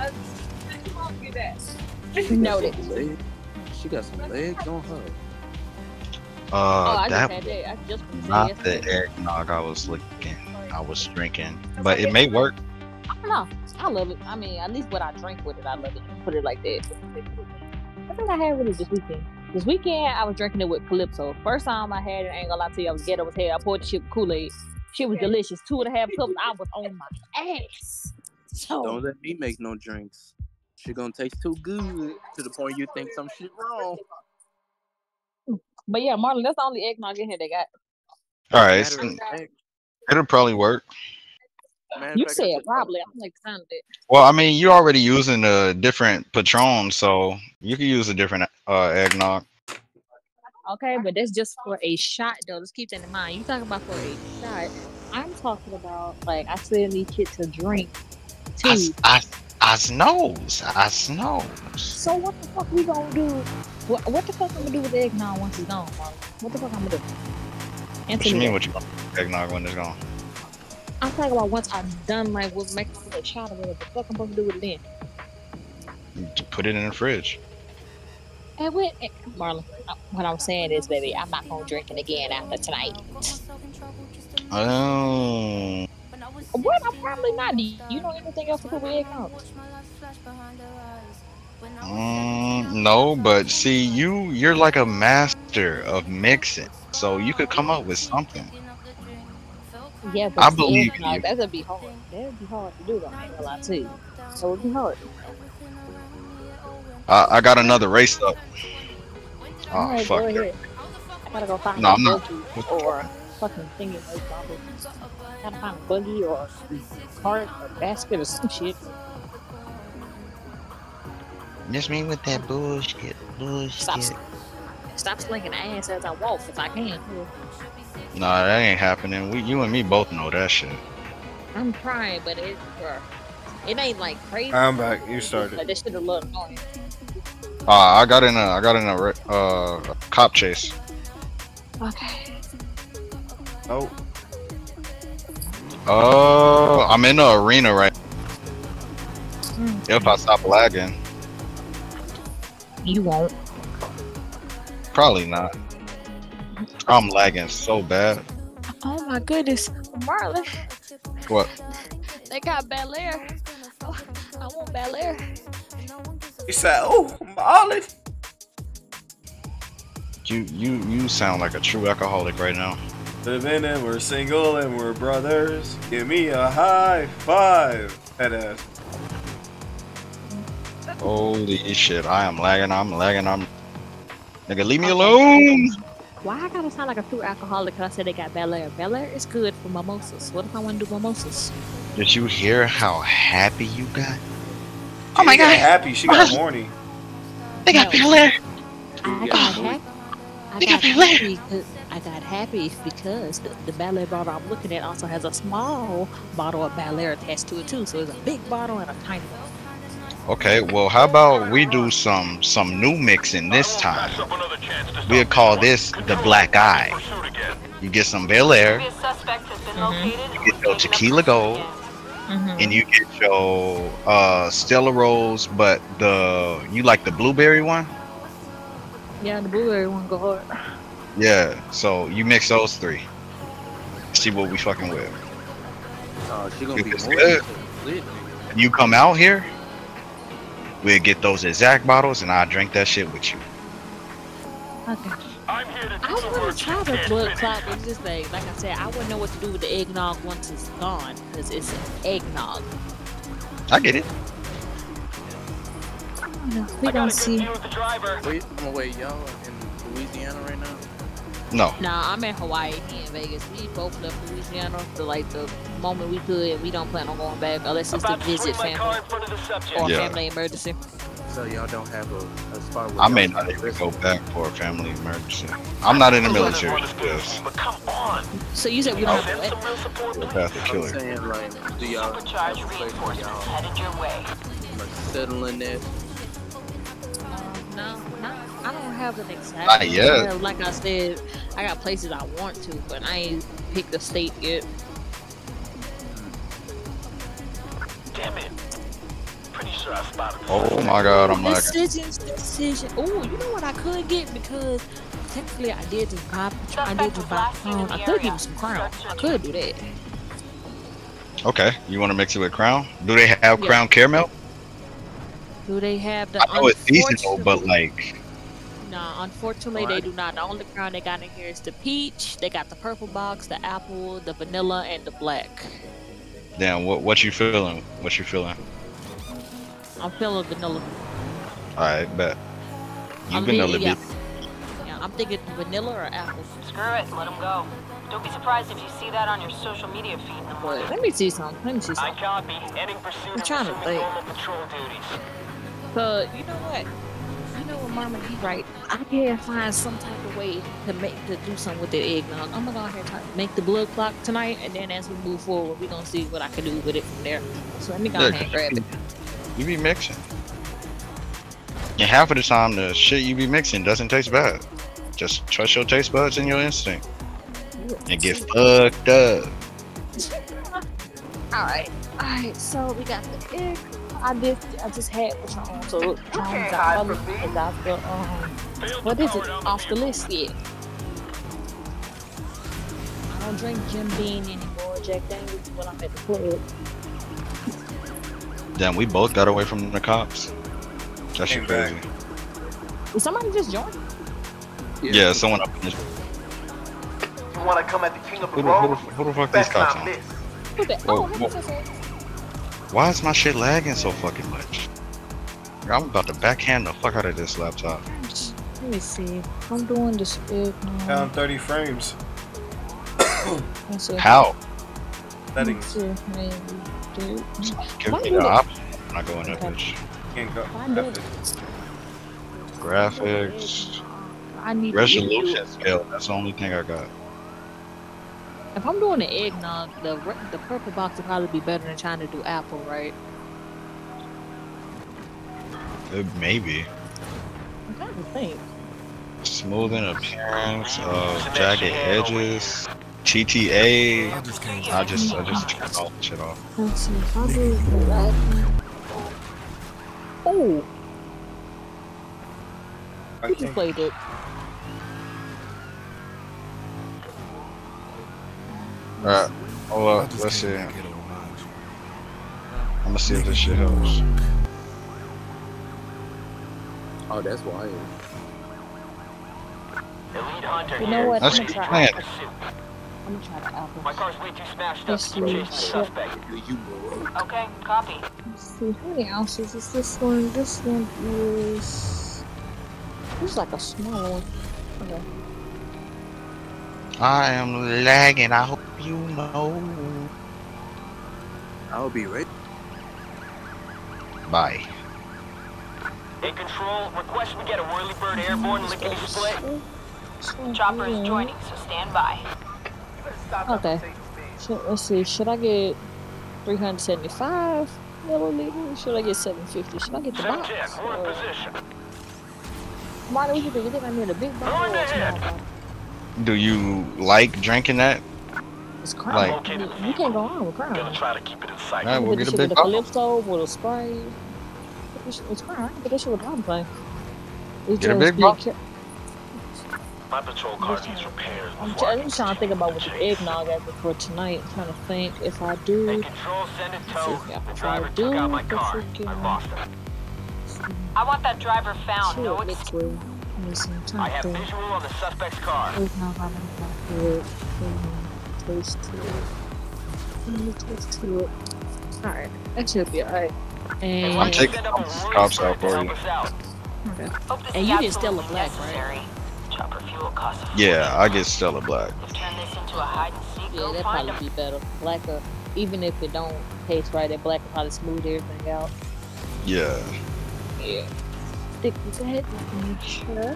Noted. Leg- She got some legs on her. Oh, uh, I just that had that. I just was not the yesterday. eggnog I was looking. I was drinking, but it may work. I don't know. I love it. I mean, at least what I drink with it, I love it. Put it like that. I think I had with it this weekend. This weekend, I was drinking it with Calypso. First time I had it, I ain't gonna lie to you, I was ghetto as hell. I poured the shit with Kool-Aid. Shit was delicious. Two and a half cups, I was on my ass. So, Don't let me make no drinks. She gonna taste too good to the point you think some shit wrong. but yeah, Marlon, that's the only eggnog in here they got. All right, Matter of fact, it'll probably work. matter of You fact, I said just- probably. I'm like, sound it. Well, I mean, you're already using a different Patron, so you can use a different uh, eggnog. Okay, but that's just for a shot, though. Let's keep that in mind. You talking about for a shot. I'm talking about, like, I still need shit to drink, too. I, I, I knows. I knows. So what the fuck we gonna do? What, what the fuck I'm gonna do with the eggnog once it's gone, Marlon? What the fuck I'm gonna do? What Answer you me mean? that. What you want? Eggnog when it's gone? I'm talking about once I'm done, like, with making a shot or whatever. The fuck I'm supposed to do with it then? You put it in the fridge. And what, eh, Marlon, uh, what I'm saying is, baby, I'm not gonna drink it again after tonight. Oh. What? I'm probably not. Do you know anything else to put with eggnog? Mm, no, but see, you you're like a master of mixing, so you could come up with something. Yeah, but I the believe eggnog, you. that'd be hard. That'd be hard to do, though. I ain't gonna lie to you. So it'd be hard. I, I got another race up. Oh All right, fuck go that. ahead. I gotta go find No, a I'm not. buggy or a fucking thingy. Like, I gotta find a buggy or a cart or basket or some shit. Miss me with that bullshit, Stop, bullshit. stop slinging ass as I walk if I can. Nah, that ain't happening. We, you and me both know that shit. I'm trying, but it, uh, it ain't like crazy. I'm back. You started. Like that shit a little annoying. Uh, I got in a, I got in a re- uh a cop chase. Okay. Oh, Oh, I'm in the arena right. Mm. If I stop lagging, You won't. probably not. I'm lagging so bad. Oh my goodness, Marlon, What? they got Bel Air. Oh, I want Bel Air. He said, "Oh, Olive." You you you sound like a true alcoholic right now. Living and we're single and we're brothers. Give me a high five. Head ass. Holy shit! I am lagging. I'm lagging. I'm. Nigga, leave me alone. Why I gotta sound like a true alcoholic? Cause I said they got Bel Air. Bel Air is good for mimosas. What if I want to do mimosas? Did you hear how happy you got? Oh my god. Happy. She got horny. They got Bel Air. I got happy. I got happy because I got happy because the, the Bel Air bottle I'm looking at also has a small bottle of Bel Air attached to it too. So it's a big bottle and a tiny one. Okay, well, how about we do some some new mixing this time? We'll call this the Black Eye. You get some Bel Air, Previous suspect has been located. you get your Tequila Gold, Mm-hmm. and you get your uh, Stella Rose, but the you like the blueberry one? Yeah, the blueberry one go hard. Yeah. So you mix those three. See what we fucking with. Oh, she gonna be It's more good. lit. You come out here, we'll get those exact bottles, and I'll drink that shit with you. Okay. I'm here to do I the want work to try you the can't blood finish. clot, but it's just like, like I said, I wouldn't know what to do with the eggnog once it's gone, because it's an eggnog. I get it. I don't know. We I got gonna a good see. view of the driver. Wait, I'm gonna wait, y'all in Louisiana right now. No. Nah, I'm in Hawaii, he in Vegas. We both left Louisiana for like the moment we could, and we don't plan on going back unless it's to About to visit swing my car family in front of the subject. or Yeah. family emergency. So y'all don't have a, a spot where I may y'all not can even listen? go back for a family emergency. I'm not in the military. Yes. But come on. So you said we don't Send have some real support, The please. path to I'm killer. saying, like, do y'all have a Supercharged place where reinforcements y'all headed your way. like settling that? Um, no, no, I don't have an exact. Not yet. Yeah, like I said, I got places I want to, but I ain't picked a state yet. Damn it. Pretty sure I spotted the Oh my god, I'm lagging. Decisions, decision. Oh, you know what I could get because technically I did just buy. I did just buy Crown. I could give him some Crown. I could do that. Okay, you want to mix it with Crown? Do they have Yeah. Crown Caramel? Do they have the? I know it's seasonal, unfortunate- but like, Nah, unfortunately they do not. The only Crown they got in here is the peach. They got the purple box, the apple, the vanilla, and the black. damn, what what you feeling? What you feeling? I'm feeling vanilla. All right, bet. You I'm vanilla leaning- yeah. beat. Yeah, I'm thinking vanilla or apple. Screw it, let him go. Don't be surprised if you see that on your social media feed in the But morning. let me see something. Let me see I something. copy. Ending pursuit I'm of trying to resuming think. normal patrol duties. But you know what? You know what, Mama, you right. I can find some type of way to make to do something with the eggnog. I'm gonna go ahead and try to make the blood clock tonight, and then as we move forward, we're gonna see what I can do with it from there. So let me go Yeah, ahead and grab it. You be mixing. And half of the time, the shit you be mixing doesn't taste bad. Just trust your taste buds and your instinct, and get fucked up. All right, all right. So we got the egg. I did. I just had Patron, so Patron's out the is off the um. What is it? Off the list yet? I don't drink Jim Beam anymore. Jack Daniels when I'm at the club. Damn, we both got away from the cops. That shit Came crazy. back. Did somebody just join? Yeah, someone up in this. You wanna come at the king of the Who the, who the, road? who the fuck these Best cops not on? miss. Who that? Whoa, Oh, hey, whoa. what's that? Why is my shit lagging so fucking much? I'm about to backhand the fuck out of this laptop. Let me see. I'm doing this egg now. Down thirty frames. Let's see. How? Settings. Let's see. Maybe, dude. Give Why me do the they- option. I'm not going that Okay. bitch. Can't go. Why do they- Graphics, I need to resolution scale. That's the only thing I got. If I'm doing the eggnog, the re- the purple box would probably be better than trying to do apple, right? Uh, maybe. I'm trying to think. Smoothing appearance of jagged edges. T T A. I just I just turned all the shit off. Let's see if I do that. Oh, I who just think played it? Alright, hold up, let's see. I'm gonna see if this shit helps. Oh, that's why. Elite Hunter You know here. what? Let's I'm keep gonna try. playing. I'm gonna try the apple. My car's way too smashed up Let's to chase the see. suspect. You broke. Okay, copy. Let's see, how many ounces is this one? This one is. This is like a small one. Okay. I am lagging, I hope you know. I'll be ready. Bye. In control, request we get a Whirlybird airborne lickety split. Chopper is joining, so stand by. Okay. So let's see. Should I get three hundred seventy-five milliliters? Should I get seven fifty? Should I get the seven box? ten, we're in Or- position. Marty, what you think? You think I need a big bottle Going or a small ahead. bottle? Do you like drinking that? It's crown. Like- you, you can't go wrong with crown. Gonna try to keep it in sight. Alright, You we'll get get a this shit big with a bottle. Calypso, with a spray. It's, it's crown. I can get that shit with a bottle thing. It's Get a just big be bottle? care- My patrol car needs repairs I'm, before I trying, I'm can trying to think about what the chase. eggnog after for tonight. I'm trying to think if I In do. control, send it Let's see towed. if I The can driver do took out my the car. freaking- I lost him. I want that driver found. See No what excuse. liquid. Let me see. I'm I trying have to think. visual on the suspect's car. Eggnog, I'm gonna do it. Mm, Taste to it. Let me taste to it. Alright, that should be alright. And I'm taking Send up a the cops out Whirlybird to for help you. us out. okay. Hope this And is you get Stella absolutely Black, right? necessary. Chopper fuel costs a Yeah, fortune. I get Stella Black. If turn this into a hide and seek, Yeah, go that'd find probably him. be better. Blacker, even if it don't taste right, that black will probably smooth everything out. Yeah. Yeah. Stick with that. Let me make sure.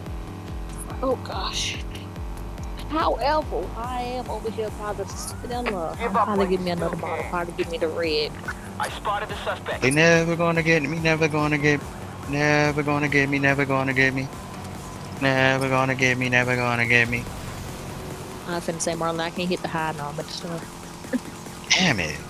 Oh gosh. However, I am over here by the Stella. I'll probably give me another bottle. Probably give me the red. I spotted the suspect. They never gonna get me, never gonna get never gonna get me, never gonna get me. Never gonna get me, never gonna get me. I'm finna say, Marlon, I can't hit the high now. I'm at the store. Damn it.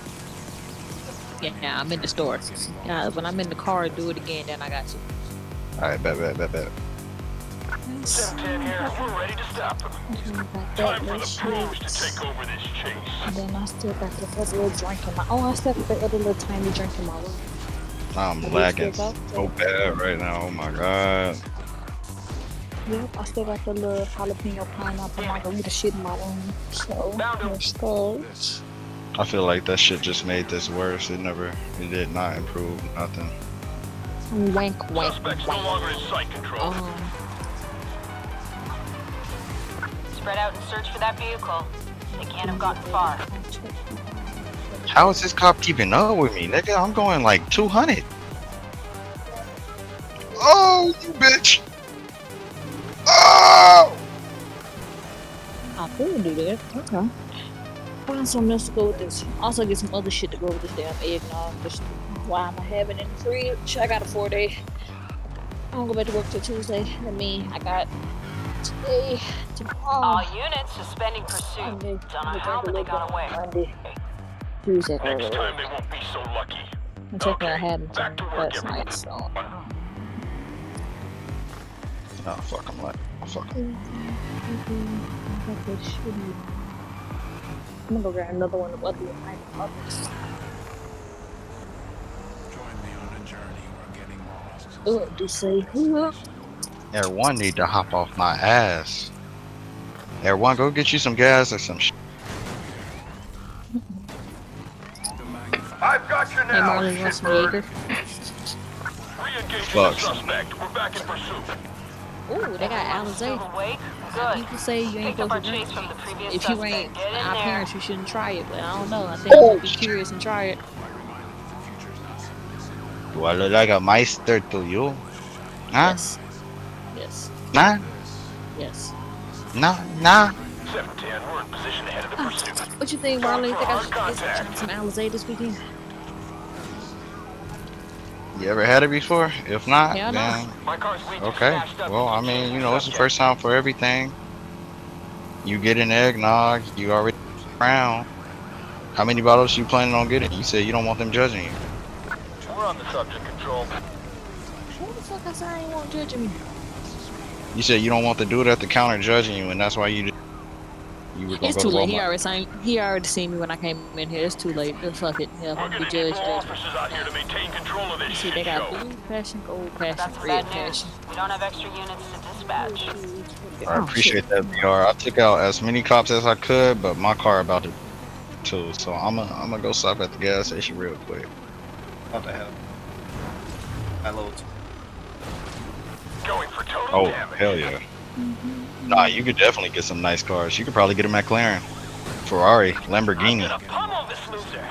Yeah, yeah, I'm in the store. Yeah, when I'm in the car, do it again, then I got you. Alright, bet, bet, bet, bet. seven ten here. We're ready to stop him. Time for the pros to take over this chase. And then I still got the other little drink in my. Oh, I still got the other little tiny drink in my room. I'm Have you lagging still got so bad right now. Oh my god. Yep, I still got the little jalapeno pineapple margarita shit in my room. So, there's those. I feel like that shit just made this worse. It never, it did not improve nothing. Wank, wank, Suspect's no wank. longer in sight control. Um, Spread out and search for that vehicle. They can't have gotten far. How is this cop keeping up with me, nigga? I'm going like two hundred. Oh, you bitch. Oh! I could do that. Okay. Find something else to go with this. Also get some other shit to go with this damn eggnog. Just why am I having it in the fridge? I got a four day. I don't go back to work till Tuesday. That means I got today, All tomorrow, units suspending pursuit. Monday, Don't know how, but they got away. Monday, Tuesday. Next time they won't be so lucky. I'm checking I had them Back to work, last everyone. night, so. Oh, fuck, I'm like, oh, fuck. I'm gonna go grab another one of other others. Oh, do say who? Air One need to hop off my ass. Air One, go get you some gas or some shit. I've got you Hey now. Marlon, you want some Jaeger? Re-engaging the Fuck. suspect. We're back in pursuit. Ooh, they got Alizé. Still awake? Good. People say you ain't Picked up our supposed to drink. chase from the previous If you suspect. ain't Get in our there. parents, you shouldn't try it. But I don't know. I think Oh, you'd be curious and try it. Do I look like a meister to you? Huh? Yes. Yes. Nah? Yes. Nah? Nah? seven ten, we're in position ahead of the pursuit. What you think, Marlon? You think I should Contact. get some, some Alizé this weekend? You ever had it before? If not, Yeah, I know. then My car's way too okay. smashed up Well, to I chase mean, you the know, it's the subject. first time for everything. You get an eggnog, you already crown. How many bottles you planning on getting? You said you don't want them judging you. We're on the subject, Control. What the fuck I said I ain't want judging me? You said you don't want the dude at the counter judging you, and that's why you you were gonna It's go too to late. He Walmart. already seen, he already seen me when I came in here. It's too late. Uh, Fuck it. Yeah, We're I'm gonna be need judged. more judged. officers out here to maintain control of this You see, shit they got show. blue passion, gold passion, That's some red bad news. passion. We don't have extra units to dispatch. I Oh, appreciate shit. that, B R. I took out as many cops as I could, but my car about to too. So I'm gonna I'm gonna go stop at the gas station real quick. What the hell? I loads. Going for total Oh damage. hell yeah! Nah, you could definitely get some nice cars. You could probably get a McLaren, Ferrari, I'm Lamborghini. gonna pummel this loser.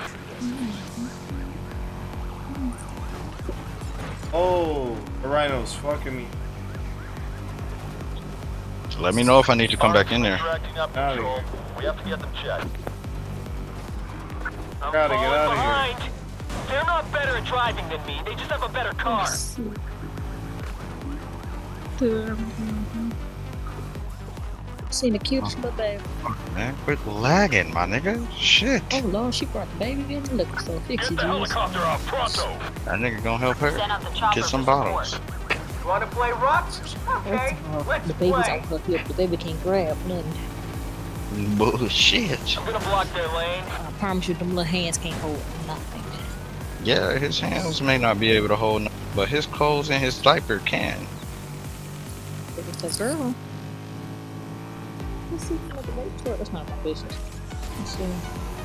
Oh, the rhino's fucking me. Let me know if I need to come back in there. Tracking up Outta Control. here. We have to get them checked. I'm Gotta get falling outta here. behind. They're not better at driving than me. They just have a better car. Seen the cutest little baby. Man, quit lagging, my nigga. Shit. Oh lord, she brought the baby in the liquor store. Fix Get it, the Jesus. helicopter out pronto. That nigga gonna help her Send out the chopper get some for bottles. support. You want to play rocks? Okay, let's The baby's play. on her hip. The baby can't grab nothing. Bullshit. I'm gonna block their lane. I promise you, them little hands can't hold nothing. Yeah, his hands may not be able to hold, nothing, but his clothes and his diaper can. If it's a girl. Let's see if the baby short. That's not my business. Let's see.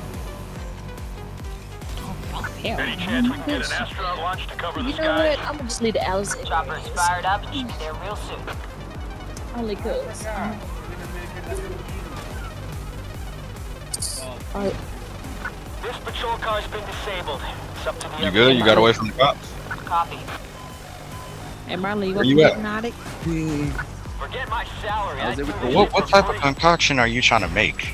Oh, oh hell. Any chance we can get an astronaut launch to cover the You know sky? what? I'm gonna just leave the Alice in Chopper is fired up and should be there real soon. only cause. Alright, This patrol car's been disabled. It's up to the You other good? You side. got away from the cops? Copy. and Marley, you Where want you to at? hypnotic? Forget my salary. How's I do everything? this What shit what for type of free. concoction are you trying to make?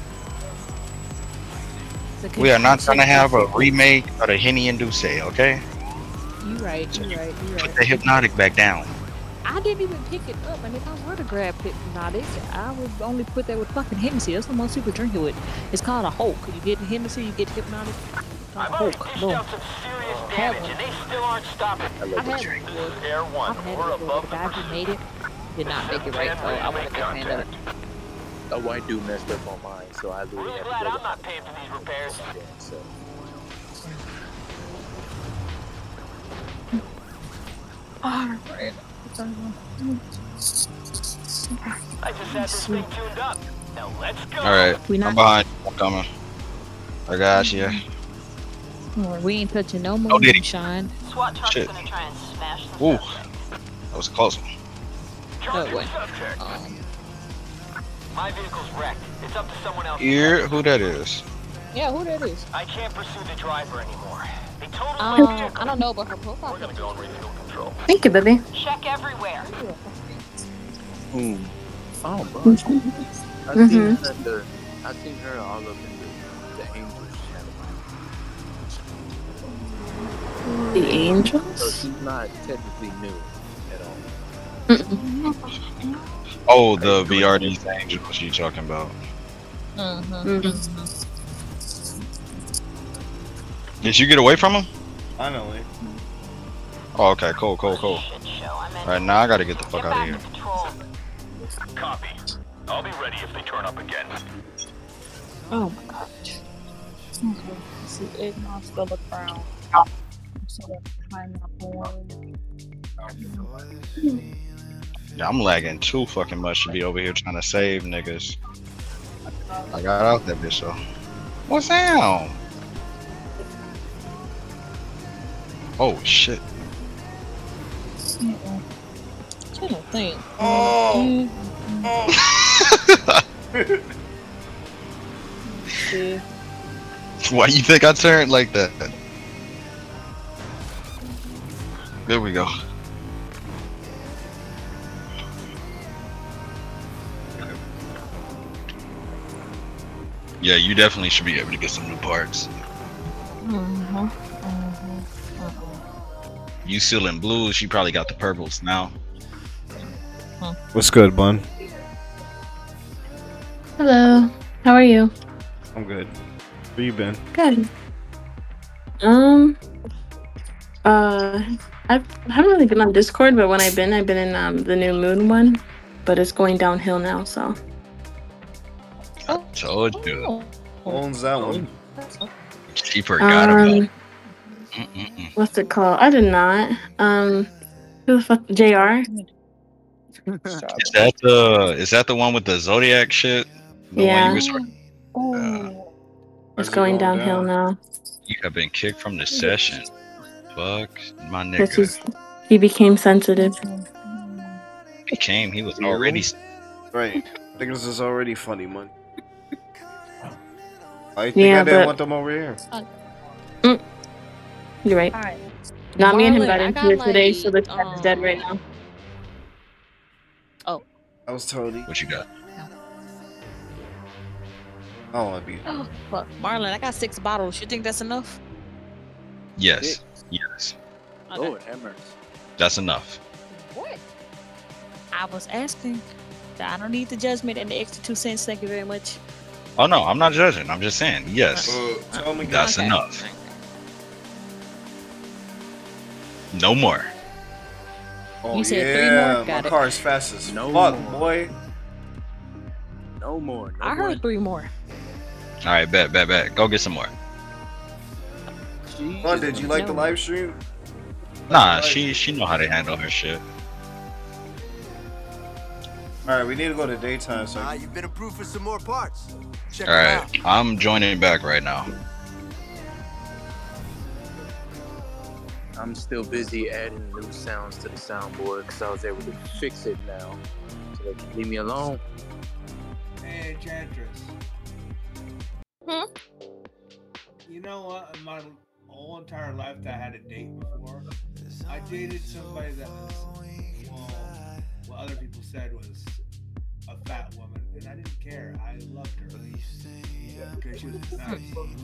It's okay. We are not trying to have a remake of the Henny and Duce, okay? You right, you right, you Put right. the hypnotic back down. I didn't even pick it up, and if I were to grab hypnotic, I would only put that with fucking Hennessy. That's what most people drink it with. It's called a Hulk. You get Hennessy, you get hypnotic. I've A already Hulk. dished Boom. out some serious Have damage, one. and they still aren't stopping. I I've love had the drink. it This before. is Air One. I've had We're it before. above The the guy who made it did not make it right, so I want to get hand up. A white dude messed up on mine, so I literally Really had glad to go I'm not paying for these repairs. Yeah, so. Alright. I just had this thing tuned up. Now let's go. Alright, We I'm not. behind you. I'm coming. I got you. We ain't touching no Oh, did he? moonshine. SWAT truck's Shit. gonna try and smash the Ooh, suspect. that was a close one. Charging way. subject. Um, My vehicle's wrecked. It's up to someone else. Here, who that is? yeah, who that is? I can't pursue the driver anymore. They totaled my Um, vehicle. I don't know about her profile. We're gonna go and refuel control. Thank you, baby. Check everywhere. Hmm. Oh, bro. I seen Mhm. her at the. I seen her all up in the, the Angels channel. The So angels? she's not technically new at all. Mm-mm. Oh, the V R D angel. What you talking about? Mm-hmm. Mhm. Did you get away from him? Finally. Oh, okay, cool, cool, cool. Shit show. I'm in. All right, now I gotta get the fuck Get out of back here. to patrol. Copy. I'll be ready if they turn up again. Oh my god. Okay. Let's see, eggnog, still the crown. So that's pineapple one. Yeah, I'm lagging too fucking much to be over here trying to save niggas. I got out that bitch though. What's down? Oh shit. Mm-mm. I don't think. Oh. Mm, see. Why you think I turned like that? There we go. Yeah, you definitely should be able to get some new parts. Mm-hmm. Mm-hmm. Mm-hmm. You still in blues, you probably got the purples now. What's good, bun? Hello. How are you? I'm good. Where you been? Good. Um. Uh, I've, I haven't really been on Discord, but when I've been, I've been in um the new Moon one, but it's going downhill now. So. I told you. Who owns that one? She forgot Um, about. Mm-mm-mm. What's it called? I did not. Um, who the fuck? J R. Is that the is that the one with the Zodiac shit? The Yeah. one you was talking- Oh. Where's It's it going going downhill down? now. You have been kicked from the session. Fuck my Cause nigga. he's he became sensitive. Became he was already. Right. Niggas is already funny, man. I think Yeah, I didn't but- want them over here. You're right. All right. Not me and him Marlon, got I into got, it today, like, so the chat is dead right now. I was Tony. What you got? I don't want to be. Oh, fuck. Marlon, I got six bottles. You think that's enough? Yes. Yes. Okay. Oh, hammers. That's enough. What? I was asking. I don't need the judgment and the extra two cents. Thank you very much. Oh no, I'm not judging. I'm just saying. Yes. Uh, tell me That's Okay. enough. No more. Oh You said three yeah, more? Got my it. car is fast as No fuck, more. boy. No more. No I more. heard three more. All right, bet, bet, bet. Go get some more. Jesus. What, did you like the No. live stream? Nah, she she know how to handle her shit. All right, we need to go to daytime. So Ah, you've been approved for some more parts. Check All it right, out. I'm joining back right now. I'm still busy adding new sounds to the soundboard because I was able to fix it now. So they can leave me alone. Hey, Enchantress. Hmm? You know what? In my whole entire life that I had a date before, I dated somebody that was, well, what other people said was a fat woman, and I didn't care. I loved her because she was nice.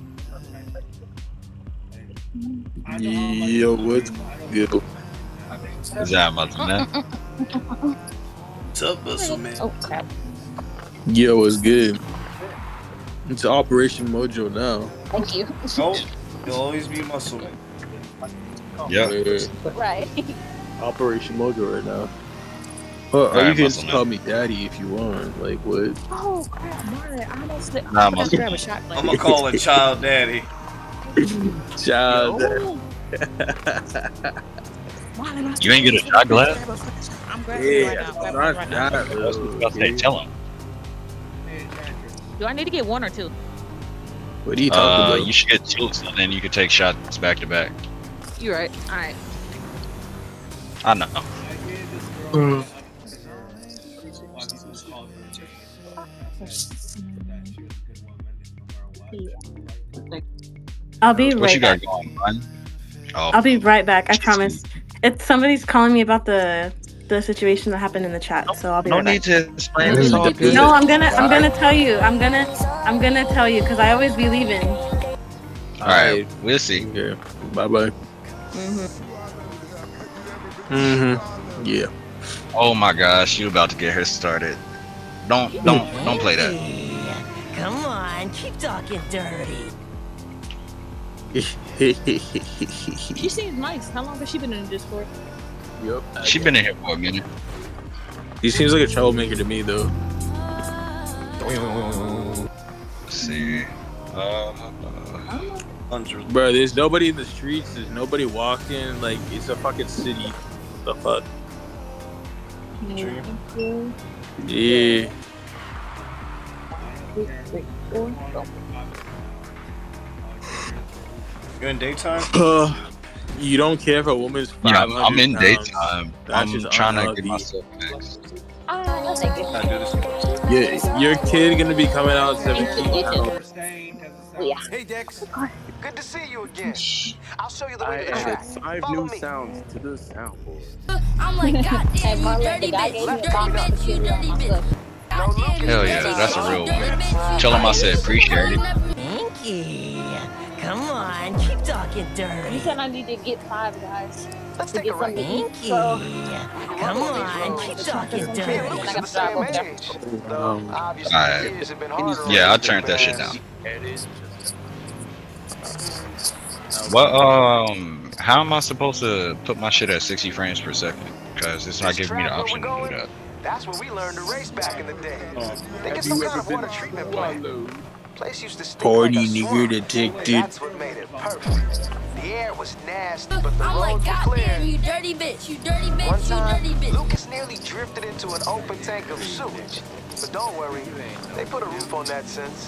And I know how much Yo, people what's think, I don't- good? Is that much, man? what's up, muscle man? Oh, crap. Yo, what's good? It's Operation Mojo now. Thank you. Nope, you'll always be muscle man. Yep. Yeah, Right. Operation Mojo right now. Or, or Alright, you can muscle just man. call me Daddy if you want. Like what? Oh, crap. Marlon, I almost slipped. Nah, I'm gonna muscle. grab a shot glass. I'm gonna call a child daddy. Child. Oh. Marlon, I You ain't get a still- shot glass? Grab a fucking shot. I'm grabbing it right Yeah, now. I'm Grabbing not it right now. that, I was bro. about to say, tell him. Hey, Enchantress. Do I need to get one or two? What are you talking Uh, about? you should get two, so then you could take shots back to back. You're right. All right. I know. I dated this girl. Mm. that why people called her a chicken. That she was a good woman, no matter what. I'll be What right you back. got going, man? Oh, I'll be right back. I promise. It's somebody's calling me about the the situation that happened in the chat, so I'll be no right back. need to explain. It's all good. No, I'm gonna I'm gonna tell you. I'm gonna I'm gonna tell you because I always be leaving. All right, we'll see. Yeah. Bye bye. Mhm. Mm-hmm. Yeah. Oh my gosh, you about to get her started. Don't, don't, don't play that. Come on, keep talking dirty. She seems nice. How long has she been in the Discord? Yep. She been in here for a minute. He seems like a troublemaker to me, though. Let's see. Uh, Hundred. Bro, there's nobody in the streets. There's nobody walking. Like, it's a fucking city. What the fuck? Yeah. You in daytime? Uh, you don't care if a woman's yeah, five I'm, hundred I'm in pounds. daytime. That's I'm just trying to unhealthy. get myself fixed. Ah, no, thank you. I do this. Yeah, your kid gonna be coming out seventeen pounds. Yeah. Hey, Dex. Good to see you again. I'll show you the I way to the added track. five Follow new me. sounds to the soundboard. I'm like, goddamn, Hey, you Marlon, dirty the guy bitch, gave you me a dirty box of bitch, you cereal dirty on my bitch. stuff. Goddamn, you Hell yeah, dirty that's a bitch, real you dirty one. bitch, you Tell him I dirty said bitch. appreciate it. Thank you. Come on, keep talking talking He dirty. said I need to get five guys. Let's to take get a ride. something to eat. Pinky. So, Come on, keep talking Me and dirty. Lucas are the same age. Though, obviously, Alright. the years have been harder on Yeah, I these turned that big shit ass. down. What um how am I supposed to put my shit at sixty frames per second? Because it's not This giving me the track where option we're to do going, that. That's where we learned to race back in the day. They get Have some you kind ever of been water to treatment plant. Wallow? Place used to stink Party like a nigga swamp. detected. That's what made it perfect. The air was nasty, but the I'm like, roads were clear. goddamn, you dirty bitch, you dirty One bitch, you time, dirty bitch. Lucas nearly drifted into an open tank of sewage. But don't worry, they put a roof on that since.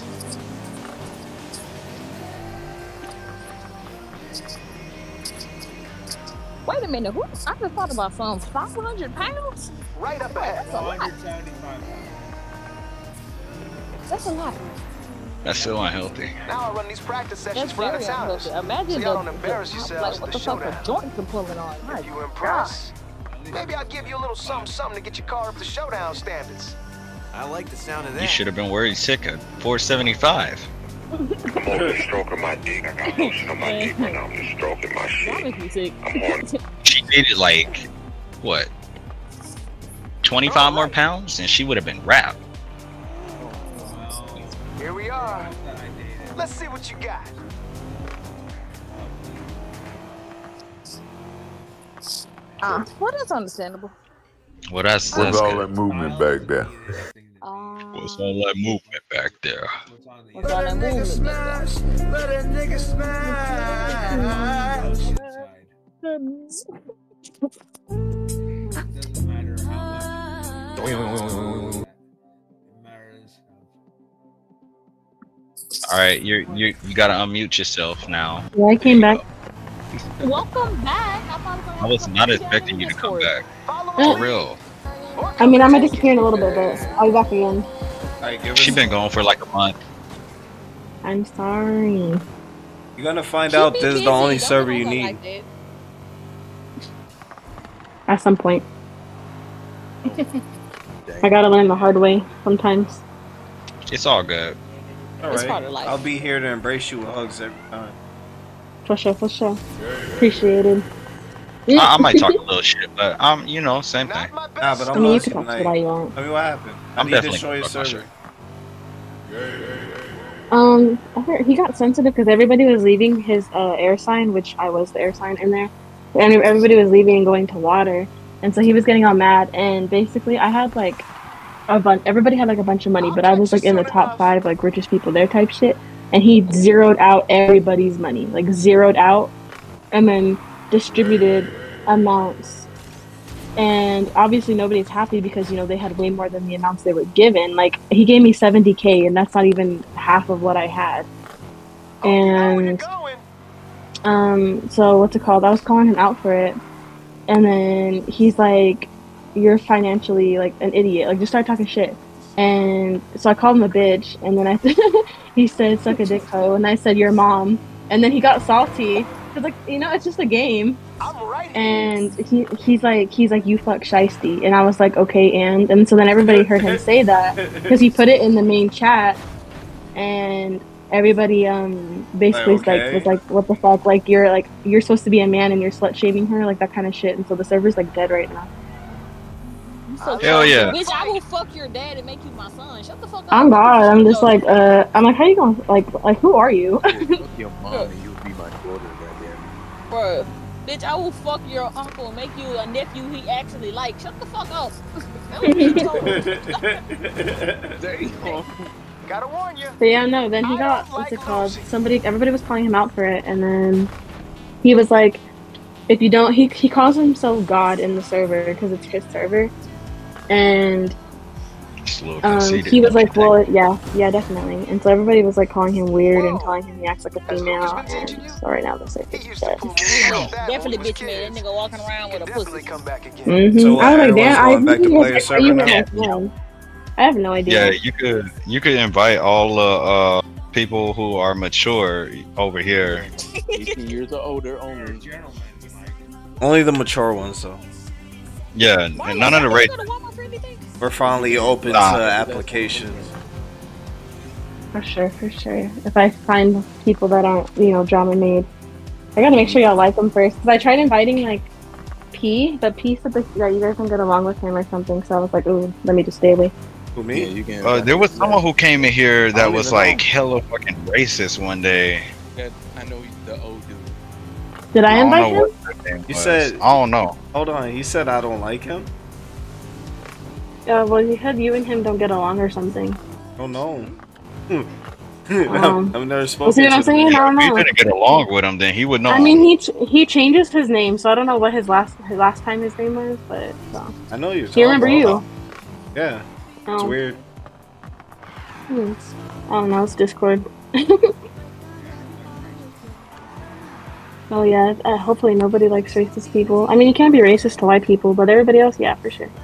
wait a minute. Who? I just thought about some five hundred pounds. Right up ahead. That's a lot. one seventy-five pounds. That's a lot. That's still unhealthy. Now I run these practice sessions That's for out very of towners. unhealthy. Imagine So the, y'all don't the, embarrass the yourselves like at what the the fuck showdown. the joints are pulling on. My If you God. impress, maybe I'll give you a little something, something to get your car up to showdown standards. I like the sound of You that. should have been worried sick at four seventy-five. I'm on the stroking my dick. I got lotion on my dick right now. I'm just stroking my That shit. makes me sick. I'm on. She needed like what? twenty-five more pounds and she would have been wrapped. Here we are. Let's see what you got. Ah, well, that's understandable. Well, that's What's that's all good. that movement back there? Um, What's all that movement back there? what's all Let a that nigga movement smash. Let a nigga smash. Doesn't matter how much. It matters. All right, you you you gotta unmute yourself now. Yeah, I came back. Welcome back. I, thought it I was not expecting you to come back. Uh, For real. I mean, I might disappear in a little bit, but I'll be back again. Alright, give She us. been going for like a month. I'm sorry. You're gonna find She out be this is busy. the only Don't server know you her need. like that. At some point. I gotta learn the hard way sometimes. It's all good. It's part of Alright, life. I'll be here to embrace you with hugs every time. For sure, for sure. Appreciated. I, I might talk a little shit, but um, you know, same thing. Nah, but I I'm mean, you can asking, talk shit all like, you want. I mean, what happened? How I'm do you definitely destroy your gonna talk my server? Um, I heard he got sensitive because everybody was leaving his uh, air sign, which I was the air sign in there. And everybody was leaving and going to water, and so he was getting all mad. And basically, I had like a bunch. Everybody had like a bunch of money, but I was like in the top five like richest people there type shit. And he zeroed out everybody's money, like zeroed out, and then distributed amounts. And obviously nobody's happy because, you know, they had way more than the amounts they were given. Like, he gave me seventy K, and that's not even half of what I had. And, um, so what's it called? I was calling him out for it. And then he's like, you're financially, like, an idiot. Like, just start talking shit. And so I called him a bitch, and then I he said, suck a dick hoe, and I said, your mom. And then he got salty. Cause like, you know, it's just a game. And he he's like he's like you fuck shiesty, and I was like okay, and and so then everybody heard him say that because he put it in the main chat, and everybody um basically Like, okay. like was like what the fuck, like you're like you're supposed to be a man and you're slut shaming her, like that kind of shit, and so the server's like dead right now. So Hell yeah. Bitch, I will fuck your dad and make you my son. Shut the fuck up. I'm God. I'm just like uh I'm like how you gonna like like who are you? Your mom and you'll be my daughter, goddamn. Bro, bitch, I will fuck your uncle and make you a nephew he actually likes. Shut the fuck up. That was me told. Gotta warn you. So yeah, no, then he got, what's it called? Somebody, everybody was calling him out for it, and then he was like, if you don't, he, he calls himself God in the server because it's his server. And Just a little um, conceited, he was don't you like, well, yeah, yeah, definitely. And so everybody was like calling him weird and telling him he acts like a female. And so right now the server's dead. Definitely bitch made that nigga walking around with a pussy. Mm-hmm. So, uh, I was like, everyone's damn, I, going back to you play guys- a server you now? guys know. I have no idea. Yeah, you could you could invite all the uh, people who are mature over here. eighteen years or older only. Only the mature ones, though. Yeah, and none of the race. We're finally open Nah. to applications. For sure, for sure. If I find people that aren't, you know, drama made. I gotta make sure y'all like him first. Cause I tried inviting like P, but P said that that you guys don't get along with him or something. So I was like, ooh, let me just stay away. Who, me? Yeah, you can. Uh, there was someone who came in here that don't was even like know. hella fucking racist one day. That, I know he's the old dude. Did I I don't invite know him? what his name You was. said- I don't know. Hold on. He said I don't like him. Yeah, well, you said you and him don't get along or something. Oh no. Um, I've never You spoken see what to I'm saying? I don't If you know. didn't get along with him, then he would know. I mean, he ch- he changes his name, so I don't know what his last his last time his name was, but so. I know you. He remember you? Yeah. It's Oh. weird. Hmm. I don't know. It's Discord. Oh yeah. Uh, hopefully nobody likes racist people. I mean, you can't be racist to white people, but everybody else, yeah, for sure.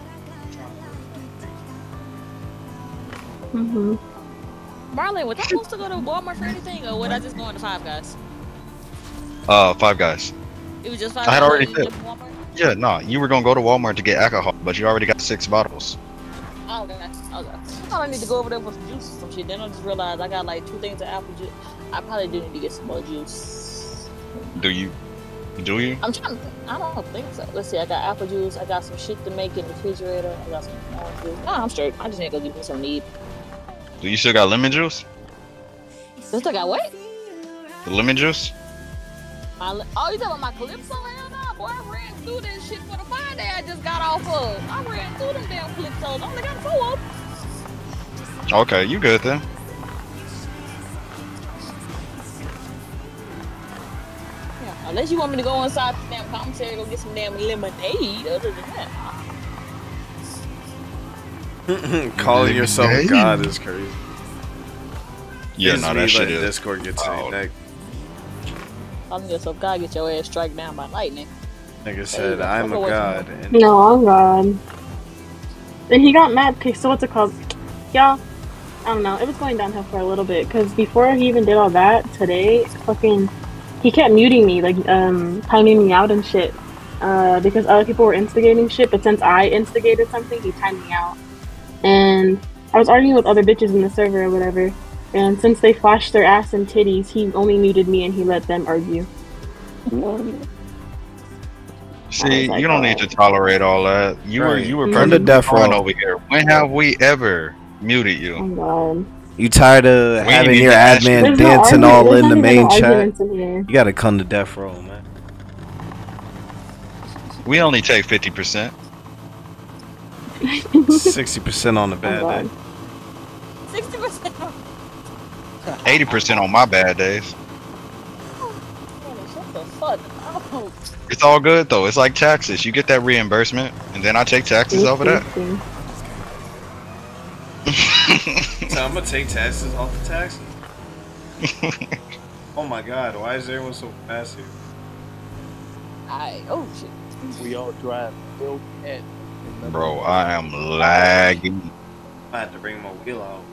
Mhm. Marlon, was I supposed to go to Walmart for anything, or would I just go into Five Guys? Uh, Five Guys. It was just Five I had Guys. already you said. went to Walmart? Yeah, no, you were gonna go to Walmart to get alcohol, but you already got six bottles. Oh, okay. Okay. I thought I need to go over there for some juice or some shit. Then I just realized I got like two things of apple juice. I probably do need to get some more juice. Do you? Do you? I'm trying to think. I don't think so. Let's see. I got apple juice. I got some shit to make in the refrigerator. I got some orange juice. No, I'm straight. I just need to go get me some need. Do you still got lemon juice? Just I got what? The lemon juice? My, li- oh, you talking about my Calypso? Hell nah, boy. I ran through that shit for the fire day I just got off of. I ran through them damn Calypsos. I only got four of them. Okay, you good then? Yeah, unless you want me to go inside the damn commissary and go get some damn lemonade. Other than that, Calling yourself Hey. God is crazy. Yeah, It's no, me that shit letting is. Discord get to Oh. your neck. calling yourself God, get your ass struck down by lightning. Nigga said, you go. I'm Fuck a away from god. me. And No, I'm God. And he got mad. Okay, so what's it called? Y'all, I don't know. It was going downhill for a little bit because before he even did all that today, fucking, he kept muting me, like um, timing me out and shit. Uh, because other people were instigating shit, but since I instigated something, he timed me out. And I was arguing with other bitches in the server or whatever. And since they flashed their ass and titties, he only muted me and he let them argue. See, like, you don't need to tolerate all that. You were Right. you were Turn the perfectly death fine row. over here. When have we ever muted you? Oh god. you tired of We having need your to ask admin you- There's no dancing argument- all there's in not the even main no chat? arguments in here. You gotta come to death row, man. We only take fifty percent. sixty percent on the bad Oh, day. God. Sixty percent. eighty percent on my bad days. Shut the fuck up. It's all good though. It's like taxes. You get that reimbursement, and then I take taxes over that. So I'm gonna take taxes off the taxes. Oh my god, why is everyone so fast here? I oh shit. We all drive Bill Cat. Bro, I am lagging. I had to bring my wheel out.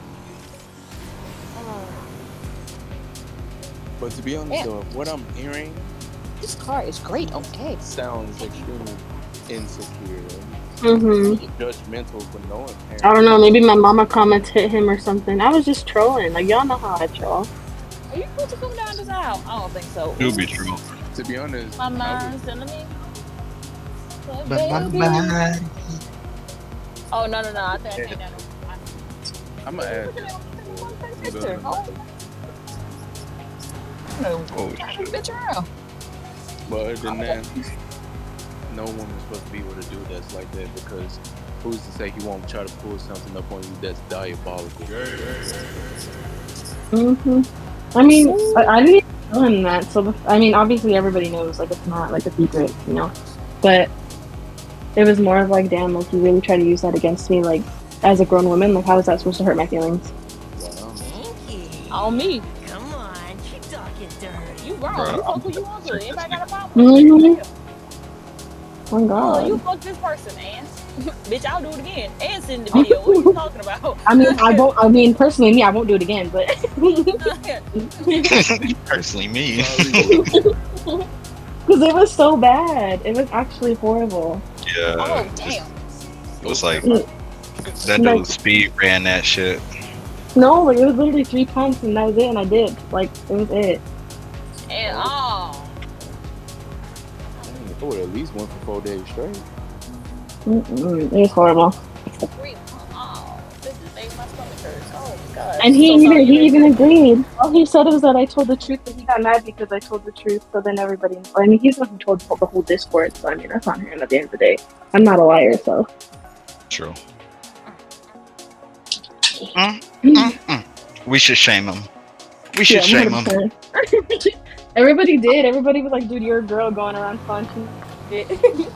But to be honest, Yeah. though, what I'm hearing This car is great. Okay. sounds extremely insecure, Mm-hmm. judgmental for no apparent. I don't know. Maybe my mama comments hit him or something. I was just trolling. Like y'all know how I troll. Are you supposed to come down this aisle? I don't think so. Do be true. To be honest, My I mind's telling me. But my Baby. mind. Oh no no no! I think I think that. would, I'm gonna add Picture. Oh. Oh shit. Bitch around. But other than that, no woman's supposed to be able to do that's like that because who's to say he won't try to pull something up on you that's diabolical? Mm-hmm. I mean, I, I didn't even tell him that. So bef- I mean, obviously everybody knows. Like it's not like a secret, you know. But it was more of like, damn, like you really try to use that against me, like as a grown woman. Like how is that supposed to hurt my feelings? On me. Come on, keep talking dirty. You wrong. Bruh, You I'm fuck who you want to. Anybody got a problem? Mm-hmm. Oh Oh, god. you fuck this person, man. Bitch, I'll do it again. And send the video. What are you talking about? I mean, I won't. I mean, personally, me, I won't do it again. But Personally, me. because it was so bad, it was actually horrible. Yeah. Oh, damn. It was like Mm. that Like- dude speed ran that shit. No, like it was literally three pumps and that was it, and I did. Like it was it. And oh, I would at least went for four days straight. Mm-mm, it was horrible. Oh, this is making my stomach hurts. Oh my god. And he So even sorry he you even didn't- agreed. All he said was that I told the truth, but he got mad because I told the truth. So then everybody, I mean, he's the one who told the whole Discord. So I mean, that's on him at the end of the day. I'm not a liar, so. True. Mm, mm, mm. We should shame him. We should Yeah, shame him. one hundred percent. Everybody did. Everybody was like, "Dude, you're a girl going around punching." shit."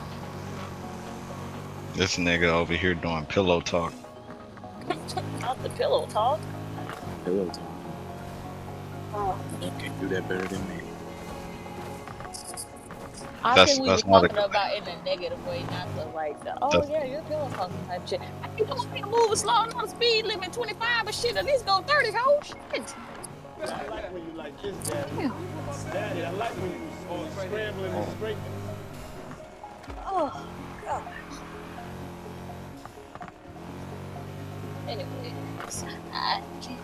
This nigga over here doing pillow talk. Not the pillow talk. Pillow talk. Oh. You can do that better than me. I That's- think we that's were not a talking good about it in a negative way, not the like the oh That's- yeah, you're pillow talking type shit. I think I'm gonna move slow on the speed limit twenty-five, but shit, at least go thirty, ho shit. I like when you like this, Daddy. Daddy, I like when you all scrambling and scraping. Oh god. Anyway, I can't.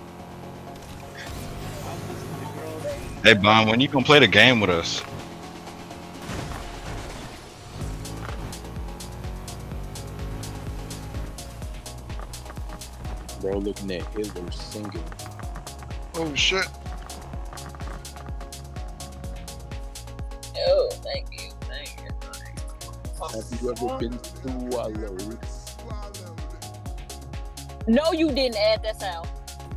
Hey, Bon, when you gonna play the game with us? Bro, looking at Hitler singing. Oh shit. Oh, thank you, thank you. Have you ever been swallowed? No, you didn't add that sound.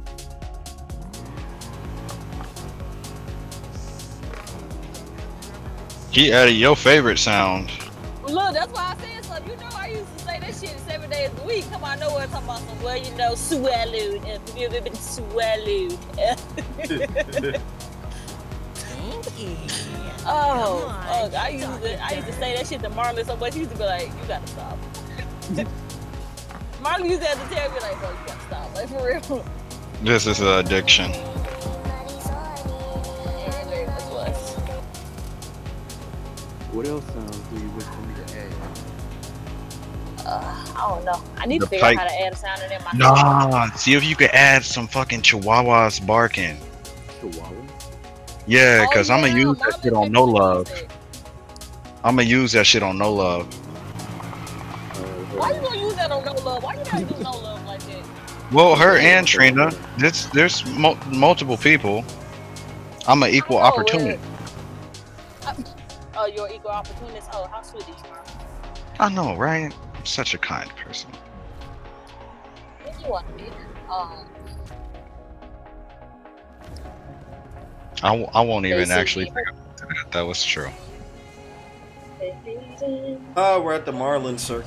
He added your favorite sound. Look, that's why I said something. You know, I used to say that shit seven days a week. Come on, nowhere talking about some, well, you know, swallowed. Have you ever been swallowed? Oh, oh, I used to, I used to say that shit to Marlon so much. He used to be like, "You gotta stop." Marlon used to have to tell me like, "Bro, you gotta stop." Like for real. This is an addiction. Yeah, it very much was. What else sounds do you wish for me to add? Uh, I don't know. I need The to figure pipe. out how to add a sound in there myself. Nah, see if you could add some fucking chihuahuas barking. Chihuahua? Yeah, Oh, cause I'm yeah, gonna use that Marlon shit on said No he used Love. it. I'm gonna use that shit on No Love. Why you gonna use that on No Love? Why you gotta do No Love like that? Well, her and Trina. There's there's mul multiple people. I'm an equal Oh, opportunity. uh, Oh, you're equal opportunist. Oh, how sweet is you, Marlon? I know, right? I'm such a kind person. What do you want to be? Um, I, w I won't even Basic actually evil. think about that. That was true. Oh, we're at the Marlin Circle.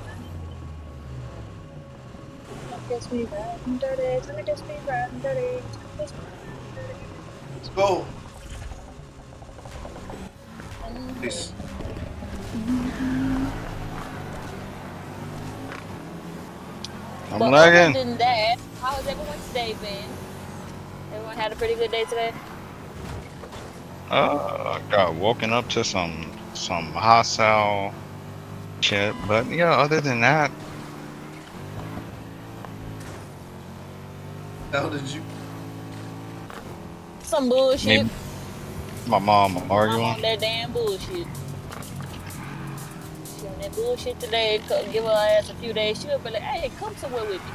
Kiss me right and dirty, tell me kiss me right and dirty, kiss me right and dirty. Let's go. Peace. I'm But lagging. other than that, how has everyone's day been? Everyone had a pretty good day today? Uh, I got woken up to some some hostile shit, but yeah, other than that, How did you? Some bullshit. me, my mom I'm arguing. on that damn bullshit. She on that bullshit today. co- Give her ass a few days. She'll be like, hey, come somewhere with me.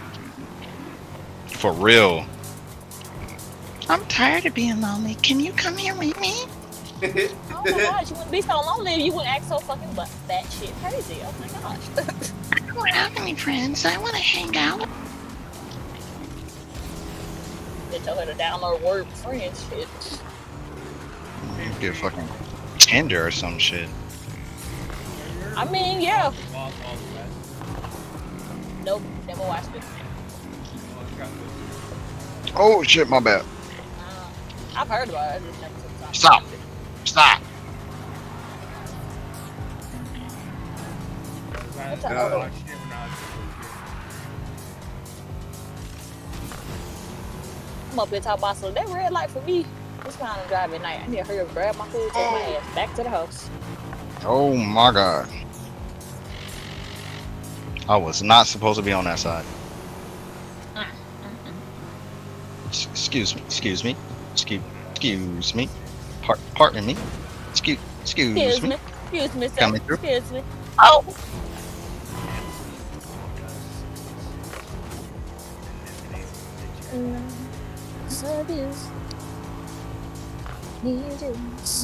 For real. I'm tired of being lonely. Can you come here with me? Oh my gosh, you wouldn't be so lonely if you wouldn't act so fucking butt that shit crazy. Oh my gosh. I don't have any friends. I want to hang out. They tell her to download word friends shit. You get fucking Tinder or some shit. I mean, yeah. Nope, never watched it. Oh shit, my bad. I've heard about it. I just never took time. Stop. Stop. What's that other? I'm up here talking about so that red light for me. This kind of drive at night. I need to hurry up, grab my food, take my ass back to the house. Oh my god. I was not supposed to be on that side. S- Excuse me. Excuse me. Excuse. Excuse me. Par- pardon me. Excuse. Excuse Excuse me. me. Excuse me, sir. Coming through. Excuse me. Oh. Service. Need it.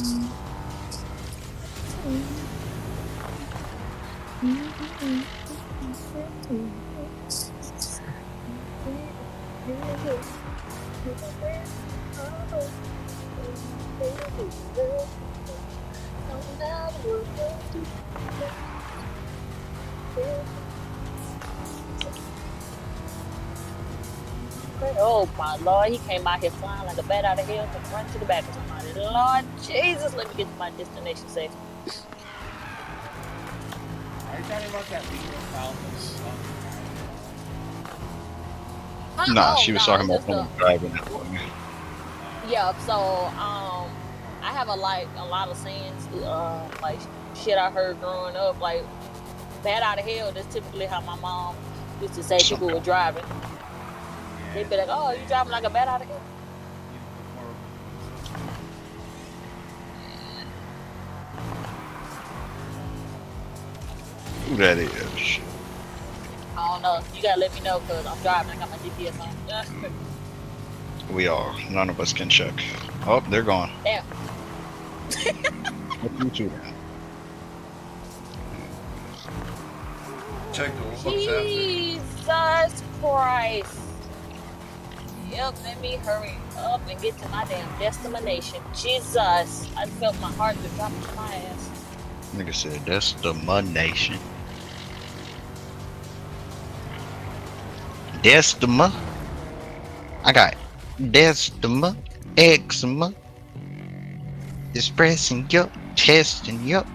Oh my Lord, he came out here flying like a bat out of hell and run to the back of somebody. Lord Jesus, let me get to my destination safe. Are you talking about that video file? Nah, Oh, she was no, talking about just, uh, someone driving it for me. Yeah, so um, I have a like a lot of sayings, uh, like shit I heard growing up, like bat out of hell. That's typically how my mom used to say people were driving. They'd be like, "Oh, you driving like a bat out of hell." Who that is? I don't know. You gotta let me know because I'm driving. I got my G P S on. We are. None of us can check. Oh, they're gone. Damn. What you two then? Check the what's after. Jesus Christ. Yep, let me hurry up and get to my damn destination. Jesus. I felt my heart to drop to my ass. Nigga said that's the mud nation. Destima. I got Destima, eczema, expressing yup, testing yup.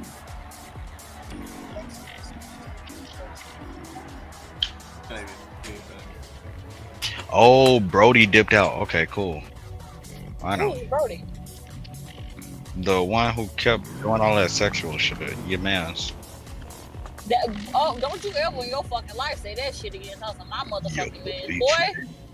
Oh, Brody dipped out. Okay, cool. I know. Ooh, Brody. The one who kept doing all that sexual shit. Your man's. That, oh, don't you ever in your fucking life say that shit again. That's my motherfucking man, boy.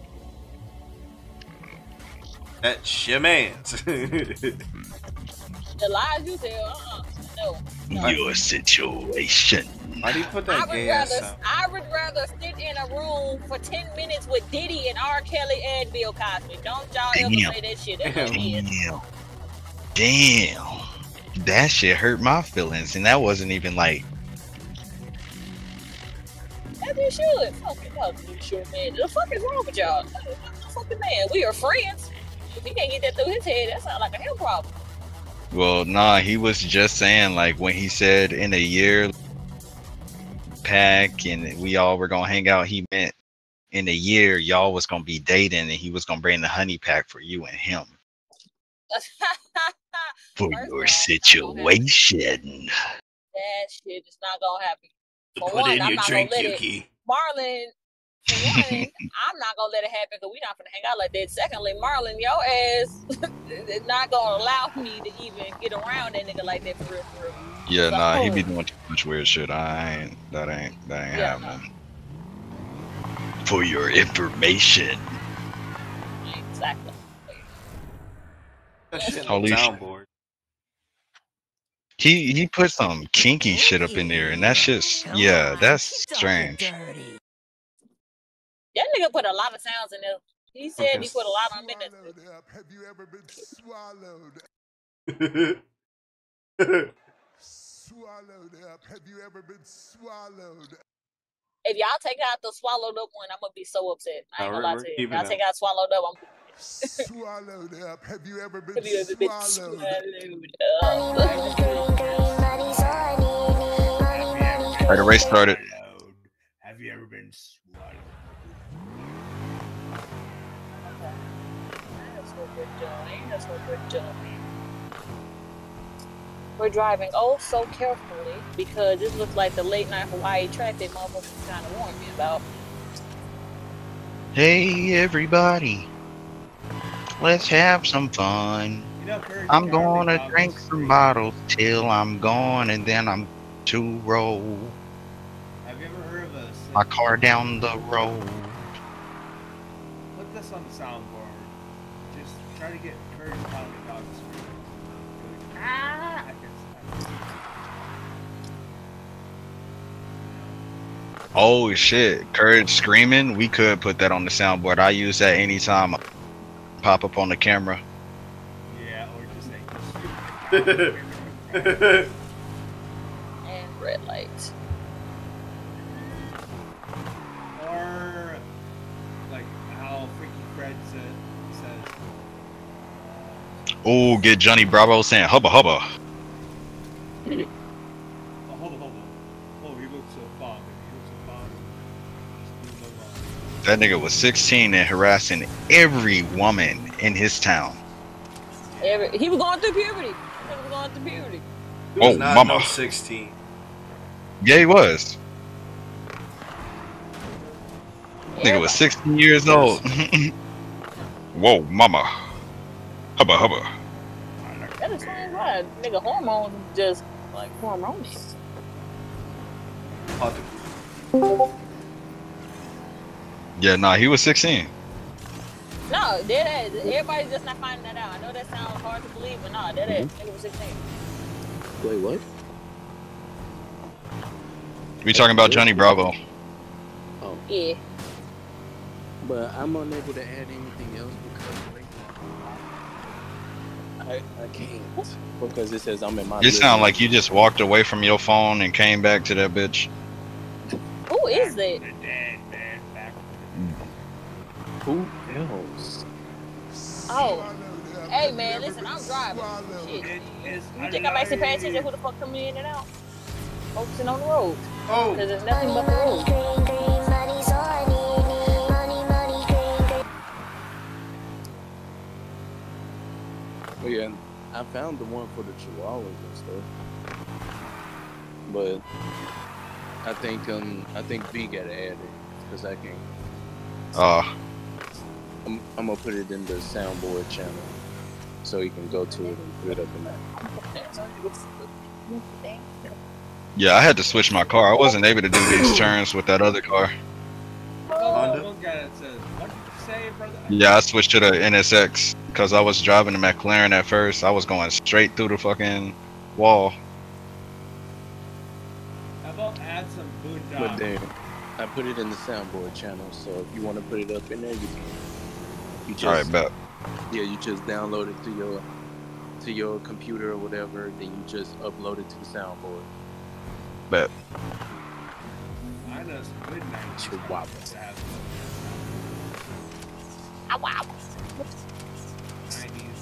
That's your man's. The lies you tell, uh-uh. No. no. Your situation. Why do you put I that would gay rather, ass out? I would rather sit in a room for ten minutes with Diddy and R. Kelly and Bill Cosby. Don't y'all ever Damn. say that shit. That's Damn. Damn. That shit hurt my feelings, and that wasn't even like. As you should. Fucking hell, you should, man. The fuck is wrong with y'all? Fucking man, we are friends. If he can't get that through his head, that sounds like a him problem. Well, nah, he was just saying like when he said in a year pack and we all were gonna hang out, he meant in a year y'all was gonna be dating and he was gonna bring the honey pack for you and him. For First your off, situation. that shit is not gonna happen. For Put one, in I'm your not drink, gonna let Yuki. it. Marlon, for one, I'm not gonna let it happen because we're not gonna hang out like that. Secondly, Marlon, your ass is not gonna allow me to even get around that nigga like that for real, for real. Yeah, So- nah, he be doing too much weird shit. I ain't that ain't that ain't Yeah, happening. For your information. Exactly. That shit on Holy the shit. soundboard. He he put some kinky shit up in there and that shit's yeah, that's strange. That nigga put a lot of sounds in there. He said he put a lot of them in there. Have you ever been swallowed? Swallowed up. Have you ever been swallowed? If y'all take out the swallowed up one, I'm gonna be so upset. I ain't No, gonna lie we're- to you. we're If y'all keeping take that. out swallowed up, I'm Swallowed up. Have you ever been Have you ever been swallowed? Alright, the race started. Have you ever been swallowed? That's what we're doing. That's what we're doing. We're driving oh so carefully because this looks like the late night Hawaii track that motherfuckers kind of warned me about. Hey everybody. Let's have some fun. You know, Kurt, I'm Charlie gonna Dog drink was some free. bottles till I'm gone and then I'm to roll Have you ever heard of a my car down the road. Put this on the soundboard. Just try to get Kurt Charlie Dog free. Ah. Oh shit! Courage screaming. We could put that on the soundboard. I use that anytime. I pop up on the camera. Yeah, or just say. And red light. Or like how Freaky Fred said, says. Oh, get Johnny Bravo saying hubba hubba. Oh, hold on, hold on. Oh, he looks so fond. He looks so fond. He's doing no wrong. That nigga was sixteen and harassing every woman in his town. Every, he was going through puberty. He was going through puberty. He was Oh, not mama. no sixteen. Yeah, he was. Nigga Everybody. was sixteen years old. Whoa, mama. Hubba hubba. That explains why nigga hormones just like hormones. Yeah, nah, he was sixteen. No, that is. Everybody's just not finding that out. I know that sounds hard to believe, but no, that is. Nigga was sixteen. Wait, what? We talking about Johnny Bravo. Oh, Yeah. but I'm unable to add anything else because I I can't because it says I'm in my. You sound like you just walked away from your phone and came back to that bitch. Who is that? Who else? Oh. Hey man, listen, I'm driving. Shit. You think I'm actually paying attention to who the fuck coming in and out? Focusing on the road. Oh. Because there's nothing but the road. Oh yeah, I found the one for the Chihuahuas and stuff, but I think um I think V got added because I can't. Uh, I'm, I'm gonna put it in the soundboard channel so you can go to it and put it up in that. yeah, I had to switch my car. I wasn't able to do these turns with that other car. Honda. One guy that says, "What did you say, brother?" Yeah, I switched to the N S X because I was driving the McLaren at first. I was going straight through the fucking wall. How about add some boondocks? But then I put it in the soundboard channel, so if you want to put it up in there, you can. You just, All right, bet. Yeah, you just download it to your to your computer or whatever, then you just upload it to the soundboard. Bet. I know some good night Chihuahuas. Ah, wow. nineties.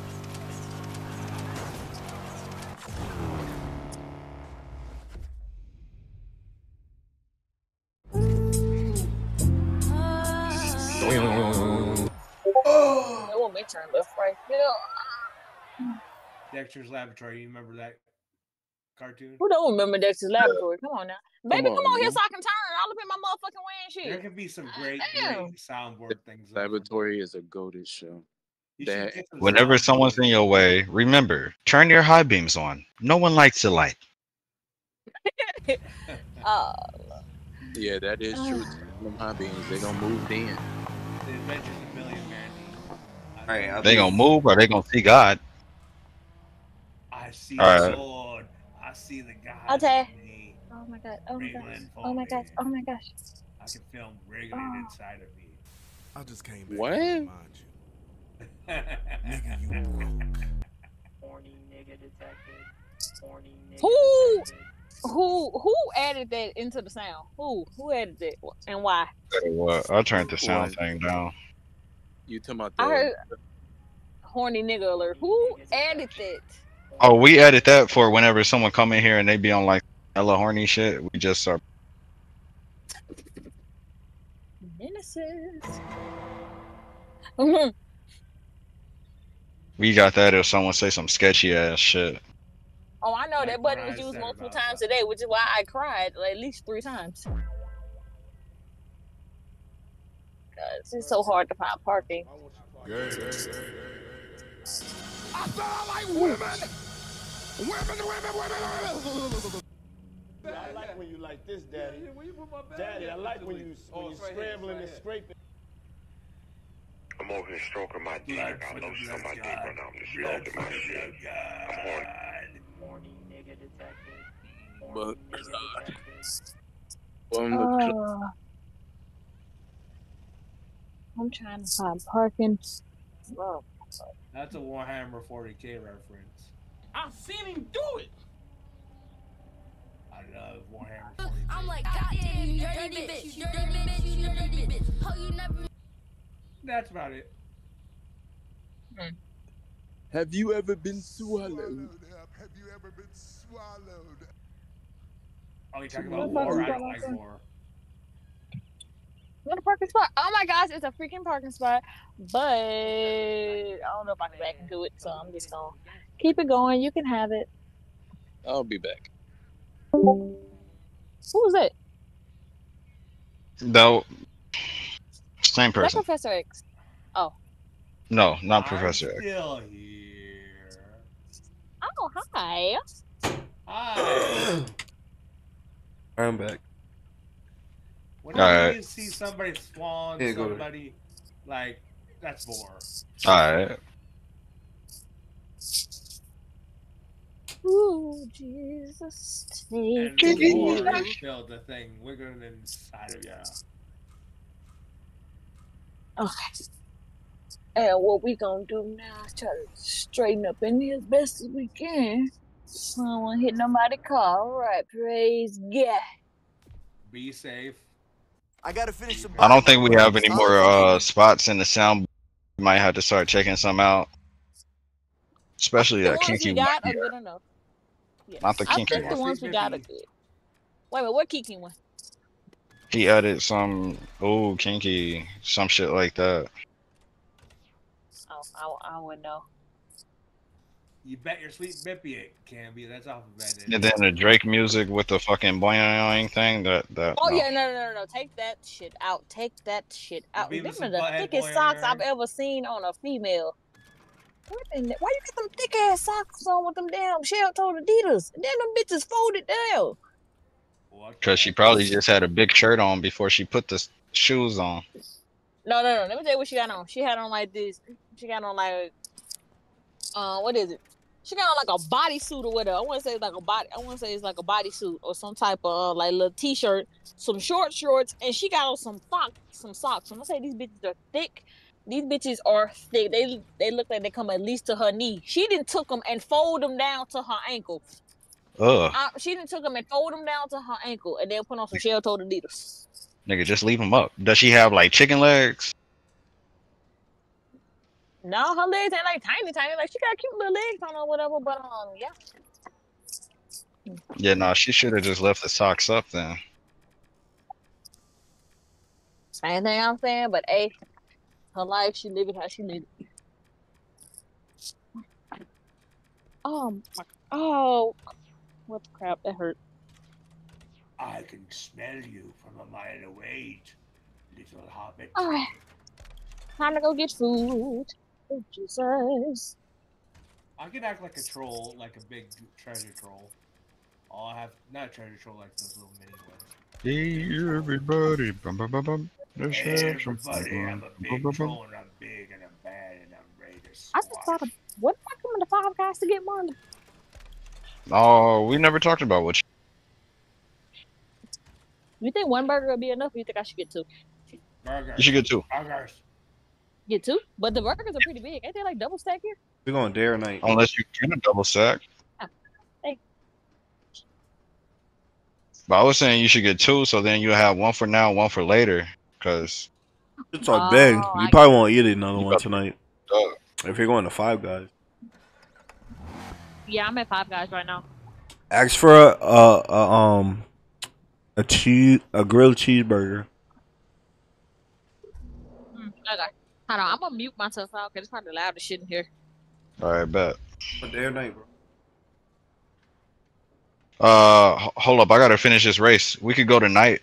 Oh. That won't make turn left, right. Yeah. Dexter's Laboratory. You remember that cartoon? Who don't remember Dexter's Laboratory? Come on now. Baby, come on, on, here man. so I can turn. I'll up in my motherfucking way and shit. There could be some great, Damn. great soundboard things. Laboratory is a goated show. You should That, get some Whenever soundboard. someone's in your way, remember, turn your high beams on. No one likes the light. uh, yeah, that is true. Them high beams, they gonna move in. The Adventures of Billy and Mandy. All right, I'll They do- gonna move or they gonna see God. I see All the right. sword. I see the God. Okay. in me. oh my god. Oh my gosh. Wriggling for Oh my me. gosh. Oh my gosh. I can feel him wriggling Oh. inside of me. I just came back What? to remind you. Nigga, you broke. Who who who added that into the sound? Who who added that and why? What? I turned the sound thing down. You talking about I the heard horny nigga alert. Who added that? Oh, we added that for whenever someone come in here and they be on like hella horny shit. We just start. Menaces. Mhm. We got that if someone say some sketchy ass shit. Oh, I know that Like button what was I used said multiple about times that. today, which is why I cried like, at least three times. God, it's just so hard to find parking. I said I like women. Women, women, women. I like when you like this, Daddy. Daddy, I like when you when you scrambling and scraping. I'm over here stroking my dick. I got lotion on my dick right now. I'm just stroking my shit. I'm horny. but uh, Uh, I'm trying to find parking. Oh, That's a Warhammer forty K reference. I seen him do it. I love Warhammer forty K. I'm like, goddamn, you dirty bitch, you dirty bitch, you dirty bitch. Oh, you never. That's about it. Have you ever been swallowed? Have you ever been swallowed? Oh, you talking about war? I don't like war. What a parking spot! Oh my gosh, it's a freaking parking spot. But I don't know if I can back into it, so I'm just gonna keep it going. You can have it. I'll be back. Who was it? No. Same Is that person. Professor X? Oh. No, not Professor X. Still here. Oh, hi. Hi. I'm back. Whenever Alright. you see somebody swan Yeah, go to- somebody, like, that's war. Alright. Ooh, Jesus, And take the war me. is still the thing wiggling inside of you. Okay. And what we gonna do now is try to straighten up in here as best as we can. I don't want to hit nobody's car. All right, praise God. Be safe. I gotta finish some. I don't think we have any more uh spots in the sound. We might have to start checking some out. Especially The that ones kinky we got one are here. good enough. Yeah. Not the I kinky think the one. ones we got are good. Wait a minute, what Kiki one? He added some ooh kinky some shit like that. Oh, I, I wouldn't know. You bet your sweet bippy it can be. That's off of bed. And then the Drake music with the fucking boing thing that that Oh no. yeah, no, no, no, no. Take that shit out. Take that shit out. Them Beavis are and the Butthead thickest boing. socks I've ever seen on a female. What in the, why you got them thick ass socks on with them damn shell-toed Adidas? And then them bitches folded down. Cause she probably just had a big shirt on before she put the s- shoes on. No, no, no. Let me tell you what she got on. She had on like this. She got on like, uh, what is it? She got on like a bodysuit or whatever. I want to say it's like a body. I want to say it's like a bodysuit or some type of uh, like little t-shirt, some short shorts, and she got on some socks. Some socks. When I say these bitches are thick, these bitches are thick. They they look like they come at least to her knee. She didn't took them and fold them down to her ankle. Ugh. I, she didn't took them and fold them down to her ankle, and then put on some shell-toed Adidas. Nigga, just leave them up. Does she have like chicken legs? No, her legs ain't like tiny, tiny. Like she got cute little legs on or whatever. But um, yeah. Yeah, no, she should have just left the socks up then. Same thing I'm saying, but hey, her life, she live it how she live it. Oh, my, oh, what the crap? That hurt. I can smell you from a mile away, little hobbit. All right, time to go get food. Oh, Jesus. I could act like a troll, like a big treasure troll. Oh, I have not a treasure troll like those little mini ones. Hey, everybody. Bum, bum, bum, bum. Let's Hey, have some everybody, fun. I'm a Bum, big bum, bum. troll and I'm big and I'm bad and I'm ready to I just thought of what if I come into Five Guys to get money? Oh, we never talked about what. You think one burger would be enough? Or you think I should get two? Burgers. You should get two. Burgers. Get two? But the burgers are pretty big. Ain't they like double stack here? We're going dare night. Unless you get a double sack. Hey. But I was saying you should get two, so then you have one for now, one for later. Cause It's all big. Oh, You I probably won't eat another You one got- tonight. uh, If you're going to Five Guys. Yeah, I'm at Five Guys right now. Ask for a, a, a um a cheese a grilled cheeseburger. Mm, okay. Hold on, I'm gonna mute myself out because it's probably loud as shit in here. all right, bet. A dare night, bro. Uh, h- hold up, I gotta finish this race. We could go tonight.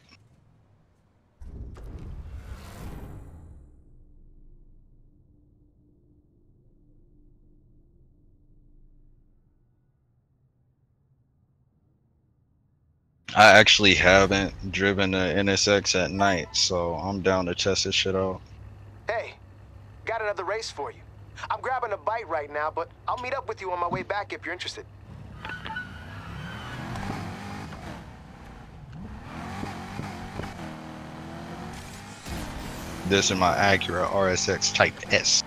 I actually haven't driven the N S X at night, so I'm down to test this shit out. Hey, got another race for you. I'm grabbing a bite right now, but I'll meet up with you on my way back if you're interested. this in my Acura R S X Type S.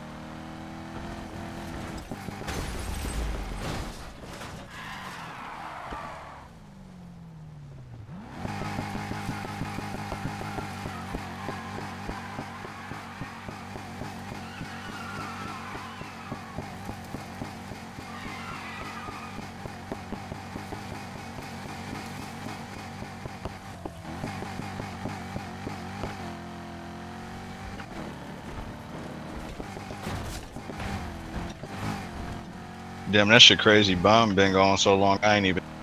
Damn, that shit crazy. Bomb been going so long, I ain't even.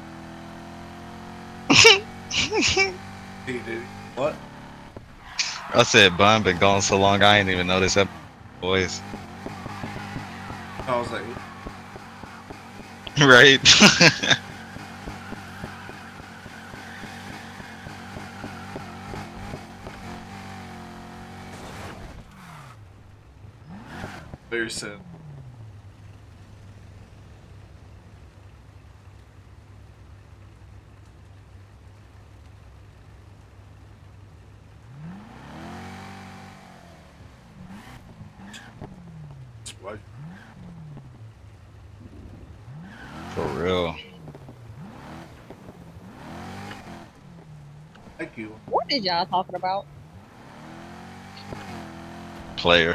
Hey, dude. What? I said Bomb been going so long, I ain't even noticed that voice. I was like, Right? very soon. What? For real. Thank you. What is y'all talking about? Player.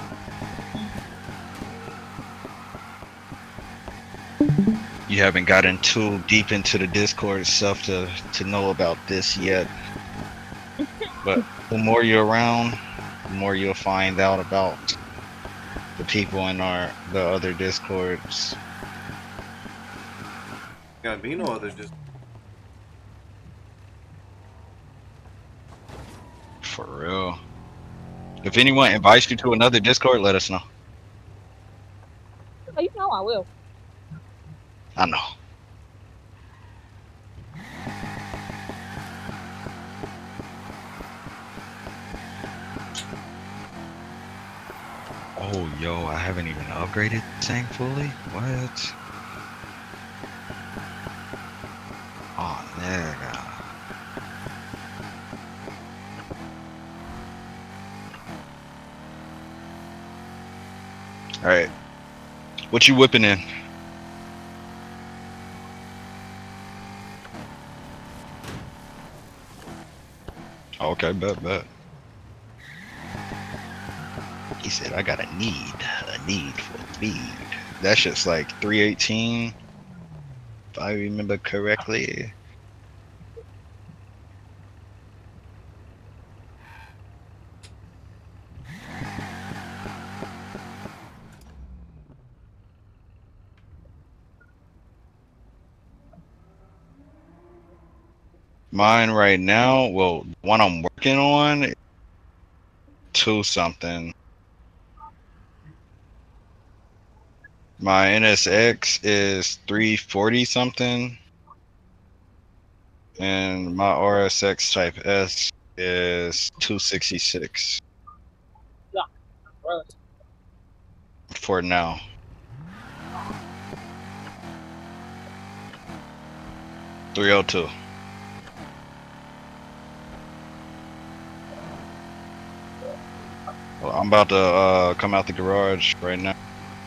You haven't gotten too deep into the Discord itself to, to know about this yet. But the more you're around, the more you'll find out about the people in our the other Discords. Gotta be no other just For real. If anyone invites you to another Discord, let us know. Oh, you know I will. I know. Oh, yo, I haven't even upgraded this thing fully? What? Oh, nigga. Alright. What you whipping in? Okay, bet, bet. He said, I got a need, a need for speed. That shit's like three eighteen, if I remember correctly. Mine right now, well, the one I'm working on, two something. My N S X is three forty something, and my R S X Type S is two sixty-six. Yeah, bro. For now. three oh two. Well, I'm about to uh, come out the garage right now.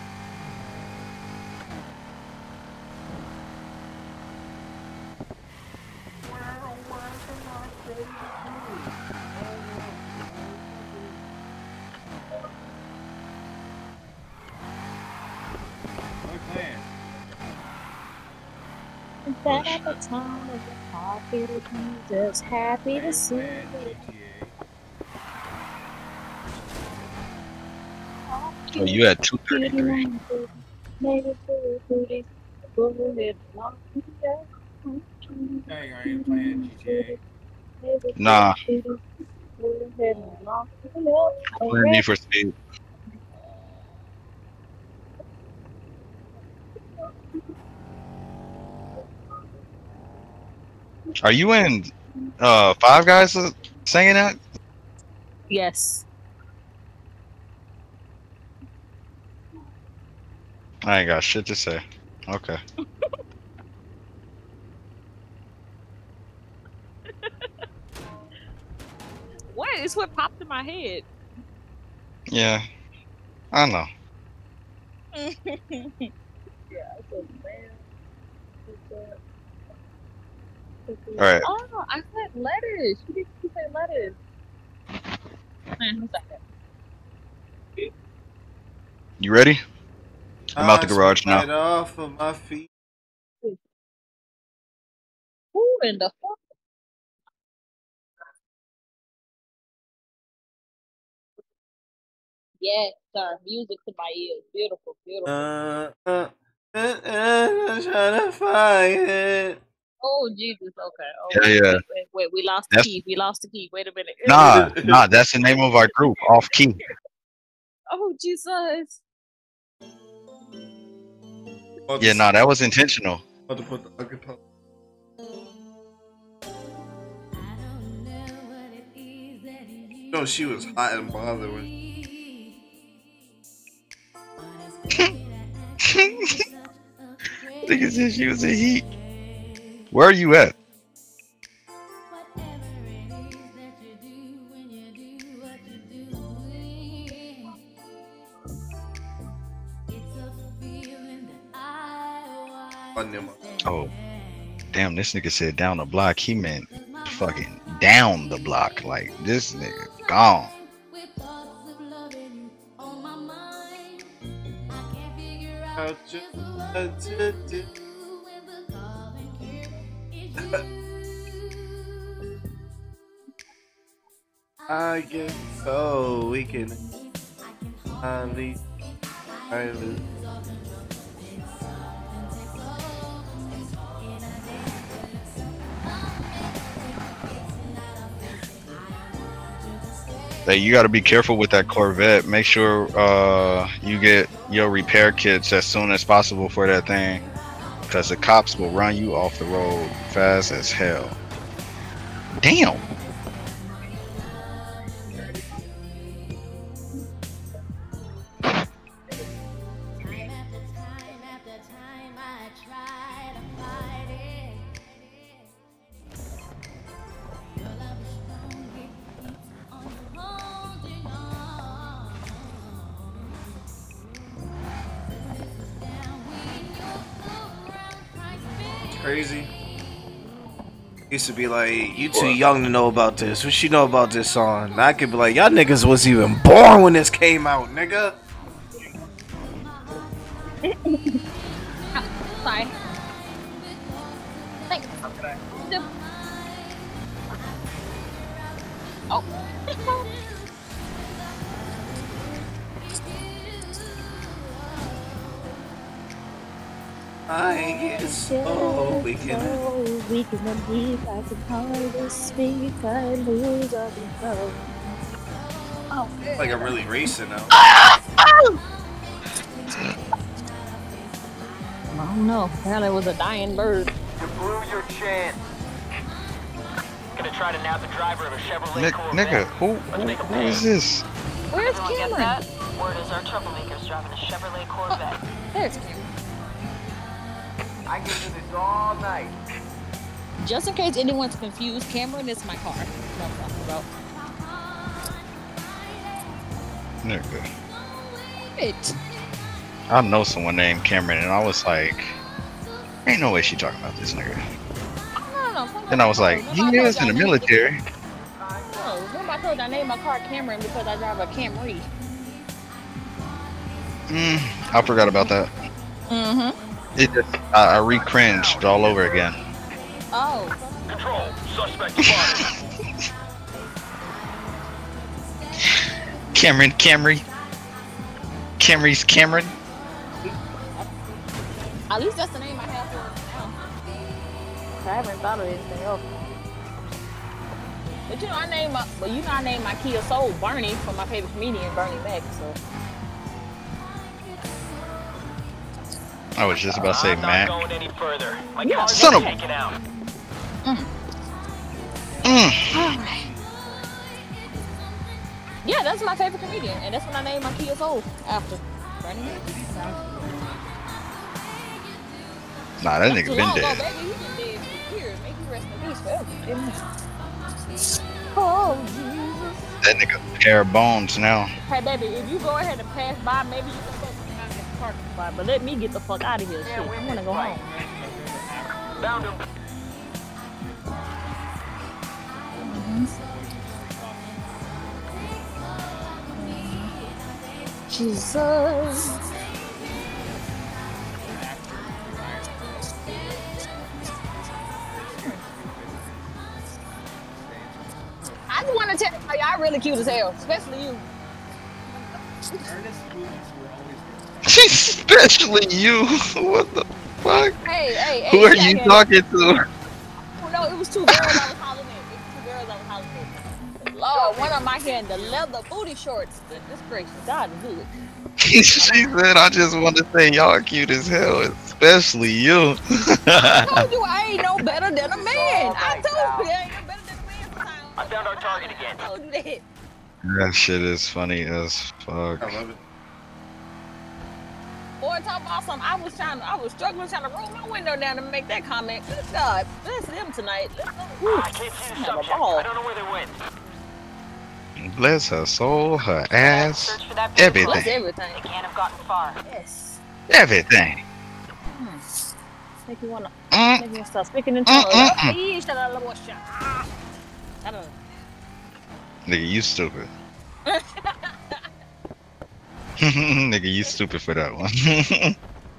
That at the time of the coffee, just happy to see you. Oh, you had two thirty-three. Dang, are you playing G T A? Nah. Playing Need for Speed. Are you in uh Five Guys singing that? Yes. I ain't got shit to say. Okay. What? It's what popped in my head. Yeah, I know. Yeah, I said, man. All right. Oh, I said letters. She didn't say letters. Man, who's that? You ready? I'm out the garage now. Right off of my feet. Who in the fuck? Yes, sir. Music to my ears. Beautiful, beautiful. Uh, uh, uh, uh, I'm trying to find it. Oh, Jesus. Okay. Oh, Yeah, wait, yeah. Wait, wait, wait. We lost the That's- key. We lost the key. Wait a minute. Nah, nah, that's the name of our group, Off Key. Oh, Jesus. Yeah, nah, that was intentional. About to put the acapella. No, she was hot and bothered with. Nigga said she was in heat. Where are you at? Oh, damn, this nigga said down the block. He meant fucking down the block. Like, this nigga gone. I get so we can finally I lose. Hey, you got to be careful with that Corvette. Make sure uh, you get your repair kits as soon as possible for that thing, because the cops will run you off the road fast as hell. Damn. Crazy. Used to be like, you too young to know about this. What you know about this song? And I could be like, y'all niggas was even born when this came out, nigga. Sorry. Thanks. Oh. I get so weak in it. Weak in the deep, I can hardly speak, I lose all control. Oh, Like I'm really racing now. I don't know. Apparently it was a dying bird. You blew your chance. Gonna try to nab the driver of a Chevrolet N Corvette. nigga, who, who, who is this? Where's Everyone get Cameron? that? Word is our troublemaker's driving a Chevrolet Corvette. There's Cameron. I can do this all night. Just in case anyone's confused, Cameron is my car. That's what I'm talking about. Nigga. It. I know someone named Cameron, and I was like, ain't no way she talking about this nigga. No, no, no. Then I was like, he is in the military. No, remember I told you I named my car Cameron because I drive a Camry. Mm, I forgot about that. Mm-hmm. It just, I, I re-cringed all over again. Oh. Control. Suspect spotted. Cameron, Camry. Camry's Cameron. At least that's the name I have for it now. I haven't thought of anything else. But you know, I named my, well, you know, I named my Kia Soul Bernie for my favorite comedian, Bernie Mac. So. I was just about to say I'm Mac. not going any further. My Yeah, car's son of- taken out. Mm. Mm. All right. Yeah, that's my favorite comedian, and that's when I named my Kia Soul after Bernie Mac. Nah, that Not nigga too been long ago, dead. baby. He's been dead for years. Make you rest in peace forever. Amen. Oh, Jesus. That nigga pair of bones now. Hey, baby, if you go ahead and pass by, maybe you can fuck me out in the parking spot. But let me get the fuck out of here. Shit, I want to go home. Found him. Jesus. I just want to tell you, y'all really cute as hell, especially you. Especially you. What the fuck? Hey, hey, hey. Who are you talking to? Oh, no, it was two girls I was hollering at. It was two girls I was hollering at. Lord, one of my had the leather booty shorts. Goodness gracious, God is good. She said, I just want to say y'all are cute as hell, especially you. I told you I ain't no better than a man. I told you I ain't no better than a man sometimes. I found our target again. I told you that. That shit is funny as fuck. I love it. Boy, talk about something. I was trying to, I was struggling trying to roll my window down to make that comment. Good God, bless them tonight. Let's go. Woo. I can't see the Have a subject. ball. I don't know where they went. Bless her soul, her ass, Search for that vehicle. Bless everything. everything. They can't have gotten far. Yes. Everything. Hmm. Make you wanna, Mm. make me start speaking in Mm, tongues. mm, Oh, ee, shut up, little shit. Ah. I don't know. Nigga, you stupid. Nigga, you stupid for that one.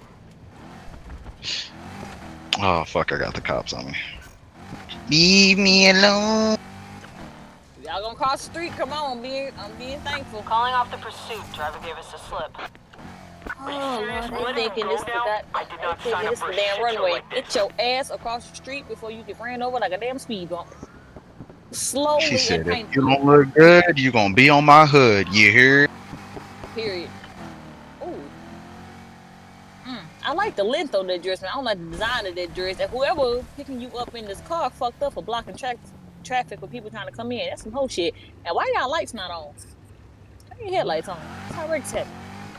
Oh, fuck, I got the cops on me. Leave me alone. Y'all gonna cross the street? Come on, I'm being, I'm being thankful. Calling off the pursuit. Driver gave us a slip. Oh, serious? Lord, Let they him thinking go this is now? that. I did They not thinking sign up this for the a damn shit show runway. like Get this. your ass across the street before you get ran over like a damn speed bump. Slowly She said, and if painfully. you don't look good, you gonna be on my hood. You hear? Period. Ooh. Mm. I like the length of that dress, man. I don't like the design of that dress. And whoever picking you up in this car fucked up for blocking tra traffic for people trying to come in. That's some whole shit. And why y'all lights not on? Turn your headlights on. That's how wrecks happen.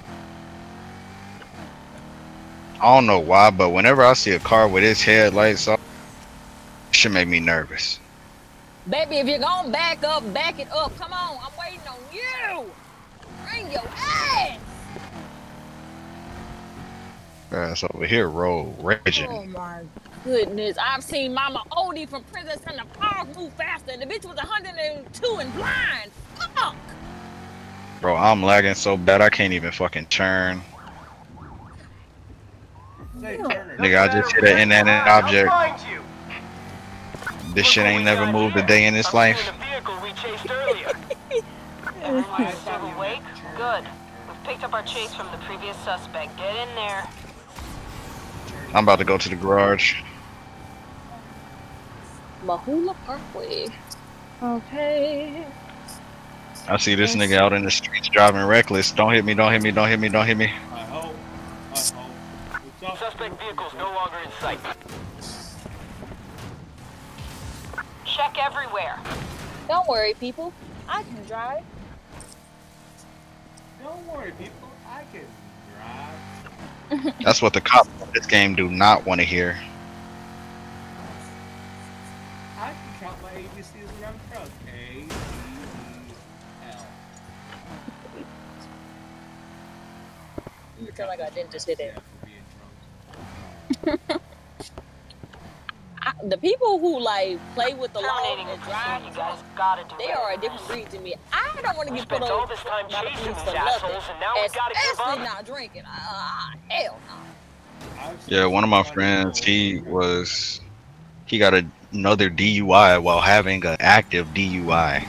I don't know why, but whenever I see a car with its headlights off, it should make me nervous. Baby, if you're gonna back up, back it up. Come on, I'm waiting on you. Bring your ass. Ass over here, road raging. Oh my goodness. I've seen Mama Odie from Princess and the Park move faster, and the bitch was one hundred two and blind. Fuck. Bro, I'm lagging so bad I can't even fucking turn. Nigga, I just hit an inanimate object. This shit ain't never moved a day in its life. Everyone's still awake? Good. We've picked up our chase from the previous suspect. Get in there. I'm about to go to the garage. Mahula Parkway. Okay. I see this nigga out in the streets driving reckless. Don't hit me, don't hit me, don't hit me, don't hit me. Suspect vehicle's no longer in sight. Check everywhere. Don't worry, people. I can drive. Don't worry, people. I can drive. That's what the cops in this game do not want to hear. I can count my A B Cs when I'm drunk. A, B, L. You tell I got dentist hit it. I, the people who like play with the law and drive, you guys gotta do they better. are a different breed to me. I don't want to get put spent all over this time by the chasing police these for nothing, assholes, and now we gotta give especially up? not drinking. Ah, hell no. Yeah, one of my friends, he was, he got a, another D U I while having an active D U I.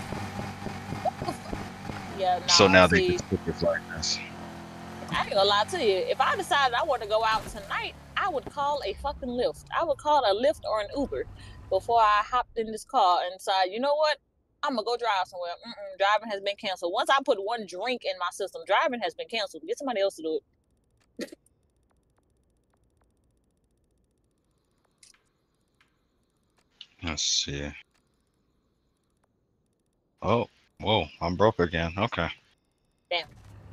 Yeah, nah, So now they see, just took his license. I ain't gonna lie to you. If I decided I want to go out tonight, I would call a fucking Lyft. I would call a Lyft or an Uber before I hopped in this car and decide, you know what? I'm gonna go drive somewhere. Mm-mm, driving has been canceled. Once I put one drink in my system, driving has been canceled. Get somebody else to do it. Let's see. Oh, whoa, I'm broke again. Okay. Damn.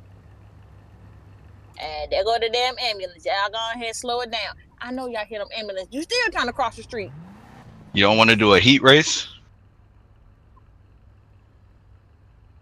And there go the damn ambulance. Y'all go ahead and slow it down. I know y'all hear them ambulance. You still trying to cross the street. You don't want to do a heat race?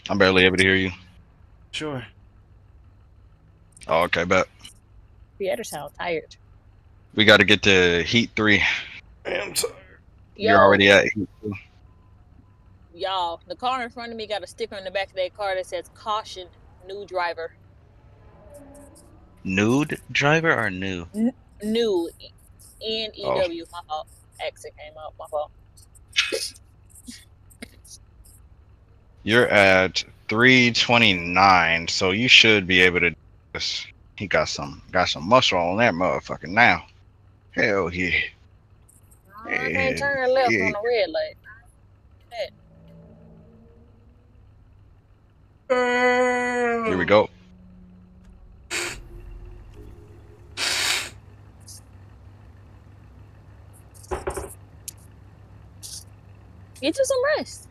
I'm barely able to hear you. Sure. Oh, okay, bet. Better sound tired. We got to get to Heat three. I'm tired. Yo, You're already at Heat two. y'all, the car in front of me got a sticker on the back of their car that says "Caution, new driver." Nude driver or new? N- new, N E Oh. W. My fault. Accent came out. My fault. You're at three twenty-nine, so you should be able to do this. He got some got some muscle on that motherfucker now. Hell yeah. I can't turn left yeah. on the red light. Here we go. Get you some rest.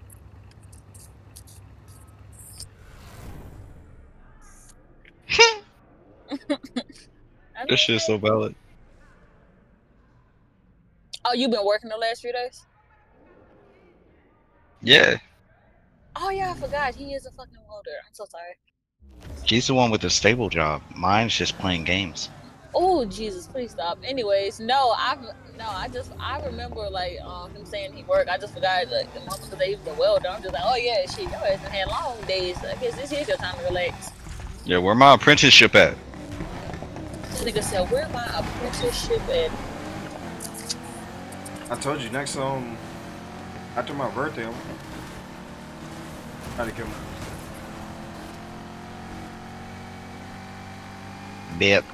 This shit's so valid. Oh, you been working the last few days? Yeah. Oh yeah, I forgot. He is a fucking welder. I'm so sorry. She's the one with the stable job. Mine's just playing games. Oh Jesus, please stop. Anyways, no, I no, I just I remember like um him saying he worked. I just forgot like the moment because he was a welder. I'm just like, oh yeah, shit, you hasn't had long days. I guess this is your time to relax. Yeah, where my apprenticeship at? This nigga said, where my apprenticeship at? I told you next um after my birthday, I'm trying to get my Bet.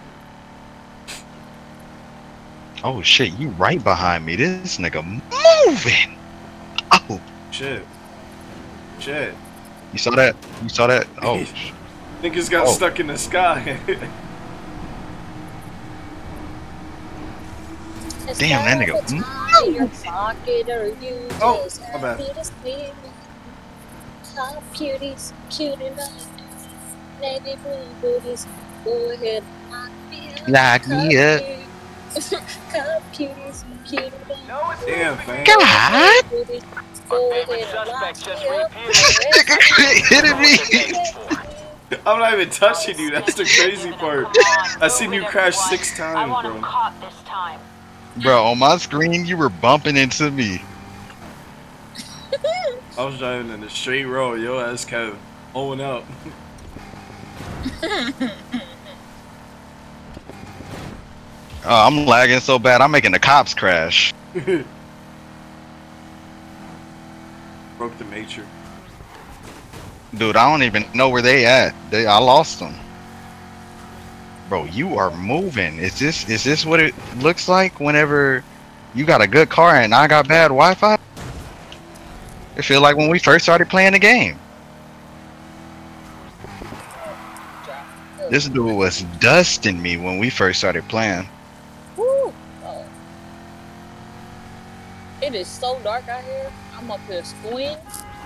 Oh shit, you right behind me. This nigga moving. Oh shit. Shit. You saw that? You saw that? Oh. Niggas got Oh. stuck in the sky. Damn, that nigga. Oh, my bad. Top cuties, cute enough. Navy blue booties. Go ahead, lock me up. Lock me up. Cop cuties, cute enough. Damn, fam. God. Go ahead, lock me up. Nigga hitting me. I'm not even touching you. That's the crazy part. I seen you crash six times, bro. Caught this time. Bro, on my screen, you were bumping into me. I was driving in the straight road. Yo, ass kept owing up. Oh, I'm lagging so bad, I'm making the cops crash. Broke the matrix. Dude, I don't even know where they at. They, I lost them. Bro, you are moving. Is this is this what it looks like whenever you got a good car and I got bad Wi-Fi? It feel like when we first started playing the game. This dude was dusting me when we first started playing. Woo. Oh. It is so dark out here. I'm up here squinting.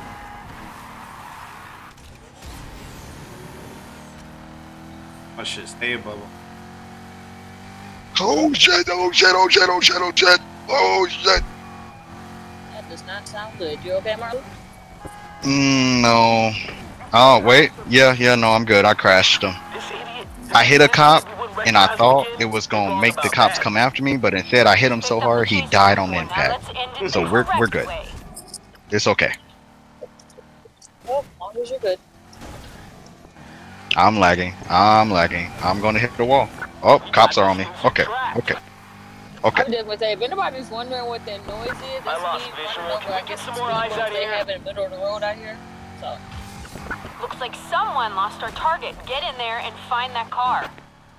My shit stay above him. Oh shit, oh shit, oh shit, oh shit, oh shit, oh shit. That does not sound good. You okay, Marlon? Mm, no. Oh, wait. Yeah, yeah, no, I'm good. I crashed him. I hit a cop, and I thought it was going to make the cops come after me, but instead I hit him so hard, he died on impact. So we're, we're good. It's okay. Well, as long as you're good. I'm lagging. I'm lagging. I'm going to hit the wall. Oh, cops are on me. Okay, okay. Okay. I'm just gonna say, if anybody's wondering what that noise is, I lost it's visual. running over. Can we I get guess some it's more the eyes bumps out they here? have in the middle of the road out here. So. Looks like someone lost our target. Get in there and find that car.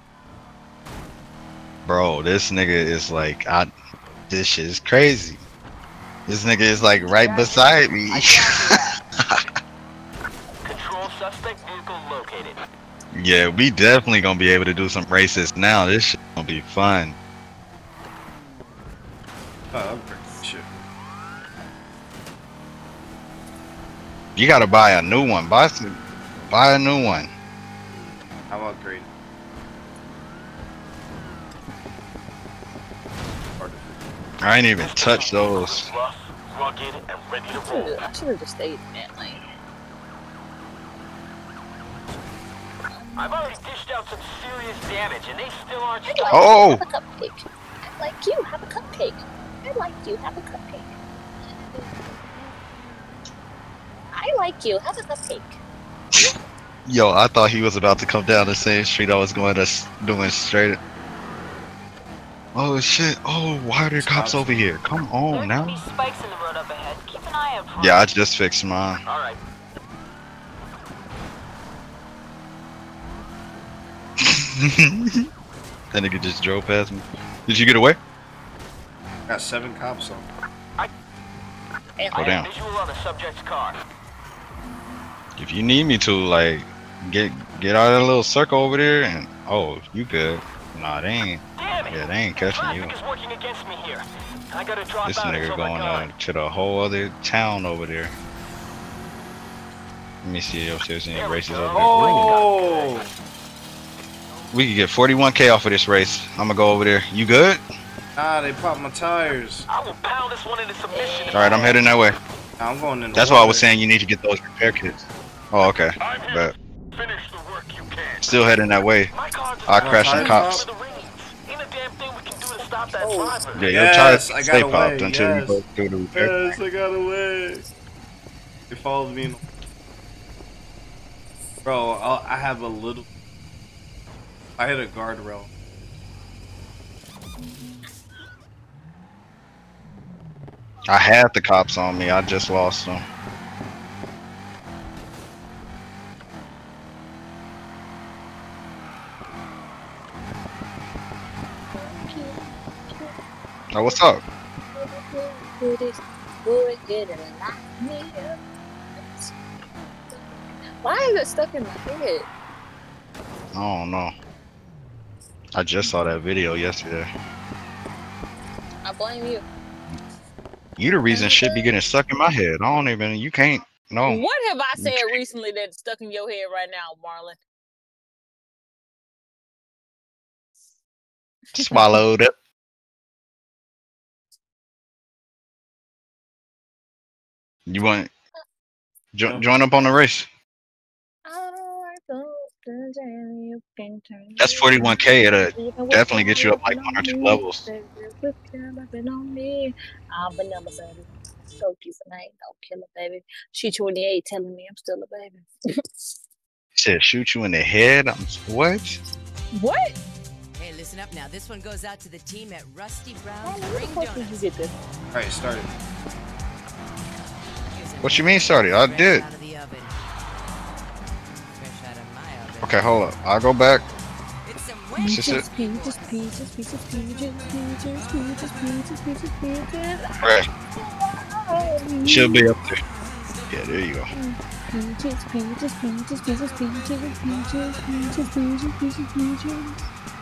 Bro, this nigga is like, I, this shit is crazy. This nigga is like right beside me. Control suspect vehicle located. Yeah, we definitely gonna be able to do some races now. This shit gonna be fun. Oh, I'm pretty shit. You gotta buy a new one. Buy, some, buy a new one. I'm upgraded. I ain't even touched those. Rough, rugged, and ready to roll. I should have just stayed in that lane. I've already dished out some serious damage, and they still aren't. I like Oh! you. Have a cupcake. I like you. Have a cupcake. I like you. Have a cupcake. I like you. Have a cupcake. Yo, I thought he was about to come down the same street I was going to s- doing straight. Oh shit! Oh, why are there cops over here? Come on There could be now. spikes in the road up ahead. Keep an eye out for Yeah, I them. just fixed mine. All right. That nigga just drove past me. Did you get away? Got seven cops on. Go down. Visual on the subject's car. If you need me to, like, get get out of that little circle over there, and oh, you good? Nah, they ain't. Yeah, they ain't catching you. Traffic is working against me here. I gotta drop This out nigga until going my gun. uh, to the whole other town over there. Let me see if there's any races over there. Oh! We could get forty-one K off of this race. I'm gonna go over there. You good? Ah, they popped my tires. I will pound this one into submission. All right, I'm heading that way. I'm going in. the That's why I was water. saying you need to get those repair kits. Oh, okay. But Finish the work you can. still heading that way. I crashed some cops. Ain't a damn thing we can do to stop that driver. Yeah, your Yes, tires I got stay away, popped until yes. you go through the repair. Yes, I got away. It follows me. In... Bro, I'll, I have a little. I hit a guardrail. I had the cops on me. I just lost them. Oh, what's up? Why is it stuck in my head? I don't know. I just saw that video yesterday. I blame you. You the reason shit be getting stuck in my head. I don't even. You can't. No. What have I said recently that's stuck in your head right now, Marlon? Swallowed it. You want jo join up on the race? That's forty-one K. It'll definitely get you up like one or two levels. She twenty-eight telling me I'm still a baby. Said shoot you in the head. I'm what? What? Hey, listen up now. This one goes out to the team at Rusty Brown's Where the Ring fuck did you Donuts. get this? All right, started. What you mean started? I did. Out of the oven. Fresh out of my oven. Okay, hold up. I'll go back. It's some This is it. Peaches, peaches, peaches, peaches, peaches, peaches, peaches, peaches, peaches. Right. She'll be up there. Yeah, there you go. Peaches, peaches, peaches, peaches, peaches, peaches, peaches, peaches, peaches, peaches.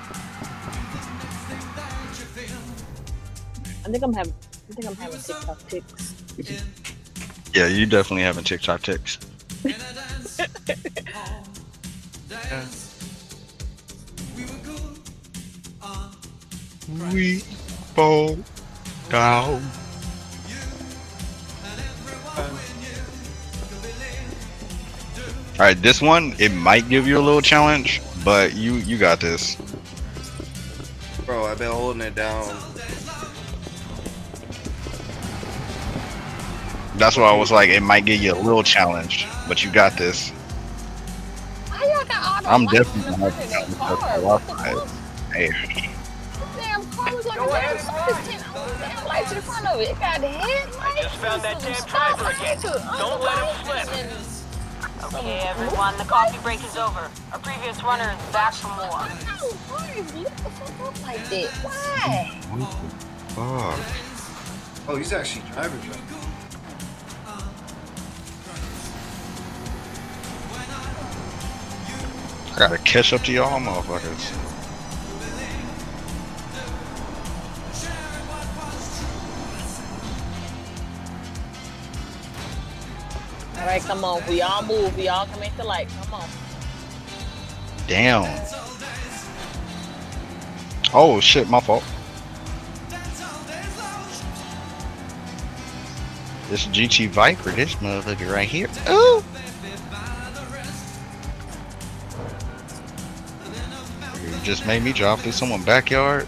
I think I'm having, I think I'm having TikTok ticks. Yeah, you definitely having TikTok ticks. We fall down. All right, this one it might give you a little challenge, but you you got this. Bro, I've been holding it down. That's why I was like, it might give you a little challenge, but you got this. Why y'all got all I'm the lights definitely in gonna the have to freaking car? a What lot. the fuck? Hey, Damn car was like a damn service tent. All the damn lights in front of it. It got the headlights. Just found that and damn some stop driver again. lights and Don't let him underlights slip. and- Okay, everyone, the coffee break is over. Our previous runner is back for more. No, why you look the fuck up like that? Why? fuck. Oh, he's actually driving. driving. I gotta catch up to y'all motherfuckers. All right, come on. We all move. We all come into light. Come on. Damn. Oh shit, my fault. This G T Viper, this motherfucker right here. Ooh. just made me drive through someone's backyard.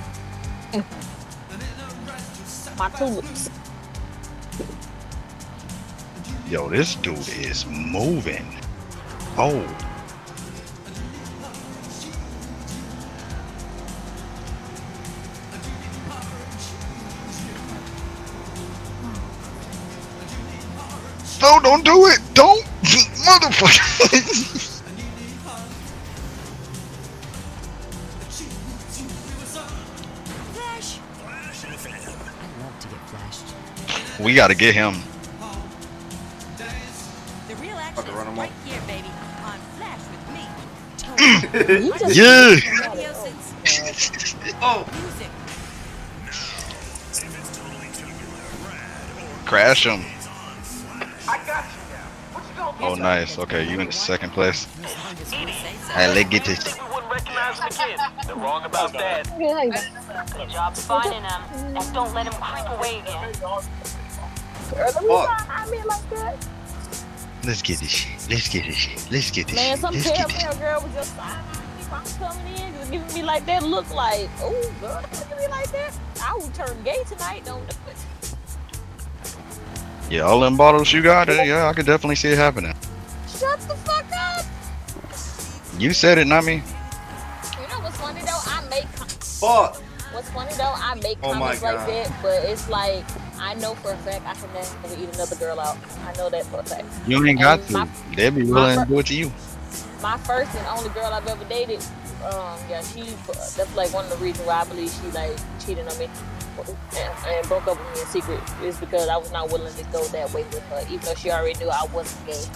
My tulips. Yo, this dude is moving. Oh. No, don't do it. Don't. Motherfucker. Flash. I'd love to get flashed. We gotta get him. The real to action run is him right off. here, baby. On Flash with me. You just- Yeah. Radio since Oh. music. Crash him. I got you now. What you gonna do? Oh, nice. Okay, you in the second place. Edie. Alright, let's get this. Think we wouldn't recognize him again. They're wrong about that. Good job finding him. And don't let him creep away again. Fuck. I mean, like that. Let's get this shit. Let's get this shit. Let's get this Man, shit. some Let's get this. telltale girl was just signing me if I'm coming in, just giving me like that look like, oh, girl, don't look at me like that. I will turn gay tonight, don't do it. Yeah, all them bottles you got, uh, yeah, I could definitely see it happening. Shut the fuck up. You said it, not me. You know what's funny though? I make com- Fuck. what's funny though? I make Oh my comments like God. that, but it's like I know for a fact I can never eat another girl out. I know that for a fact. You ain't got And to. my- They'll be my willing fir- to do it to you. My first and only girl I've ever dated, um, yeah, she that's like one of the reasons why I believe she like cheated on me and, and broke up with me in secret is because I was not willing to go that way with her, even though she already knew I wasn't gay.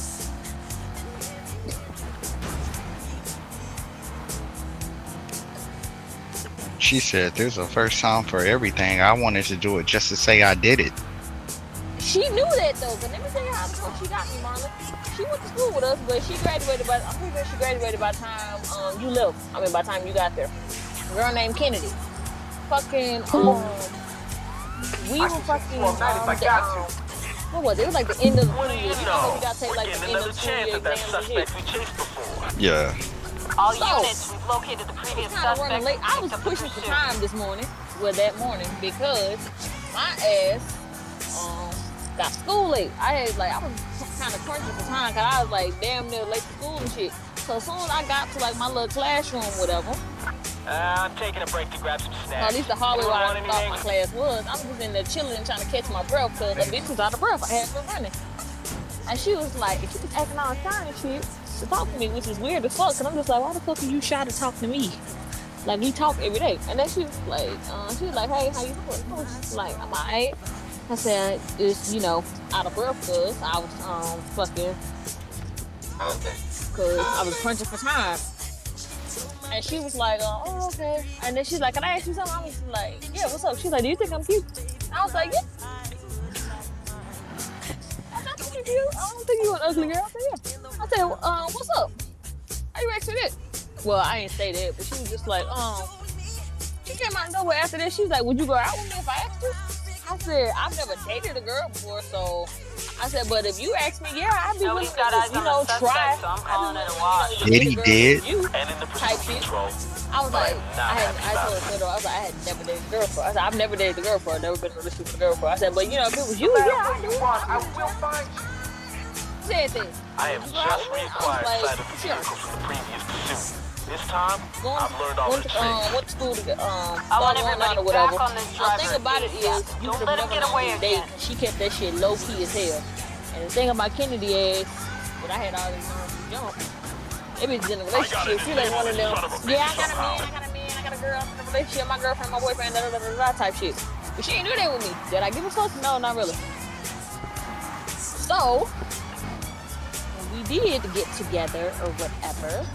She said there's a first time for everything. I wanted to do it just to say I did it. She knew that though, but let me tell you how the fuck she got me, Marlon. She went to school with us, but she graduated by, I'm pretty sure she graduated by the time um, you left. I mean, by the time you got there. A girl named Kennedy. Fucking, um, we were fucking, um, the, um, what was it? It was like the end of the school year. You know how we got to take like the end of the school year exams and shit. Yeah. All So, units, we've located the previous kind of running suspect. late. I was pushing for time this morning, well that morning, because my ass um, got school late. I had like I was kind of crunching for time because I was like damn near late to school and shit. So as soon as I got to like my little classroom, whatever, Uh, I'm taking a break to grab some or snacks. at least the hallway You where I want thought anything? my class was, I was just in there chilling, trying to catch my breath because the bitch was out of breath. I had been running, and she was like, she was acting all shy and shit to talk to me, which is weird as fuck. Cause I'm just like, why the fuck are you shy to talk to me? Like we talk every day. And then she was like, uh, she was like, hey, how you doing? I was like, I'm alright. I said, it's, you know, out of breath cause I was um fucking cause I was crunching for time. And she was like, uh, oh, okay. And then she's like, can I ask you something? I was like, yeah, what's up? She's like, do you think I'm cute? I was like, yeah. I said, I think you're cute. I don't think you're an ugly girl. I said, yeah. I said, uh, what's up? How you asking that? Well, I didn't say that, but she was just like, um, she came out of nowhere after that. She was like, would you go out with me if I asked you? I said, I've never dated a girl before, so I said, but if you ask me, yeah, I'd be willing Nobody's to, got eyes you on know, the try. suspect, so I'm calling it a wash. Did he did? You And in the type pursuit shit. control. I was like, Nah, I had, happy I about told it. her, I was like, I had never dated a girl before. I said, I've never dated a girl before. I've never been in a relationship with a girl before. I said, but you know, if it was you, No matter yeah, I where do. you are, I will find you. Said that. I have You go out just with me? I was reacquired like, sight of the sure. vehicle from the previous pursuit. This time, Going, I've learned all went the to, um, tricks. went to school to get, um, I want start going everybody on or whatever. back on this The driver thing about it ASAP. is, you Don't would let have him never get away known date. again. She kept that shit low key as hell. And the thing about Kennedy is, that I had already known from jump. It was in a relationship. She like one of them. Yeah, I got a man, I got a man, I got a girl I'm in a relationship. My girlfriend, my boyfriend, da da da da da type shit. But she ain't do that with me. Did I give a fuck? No, not really. So when we did get together or whatever.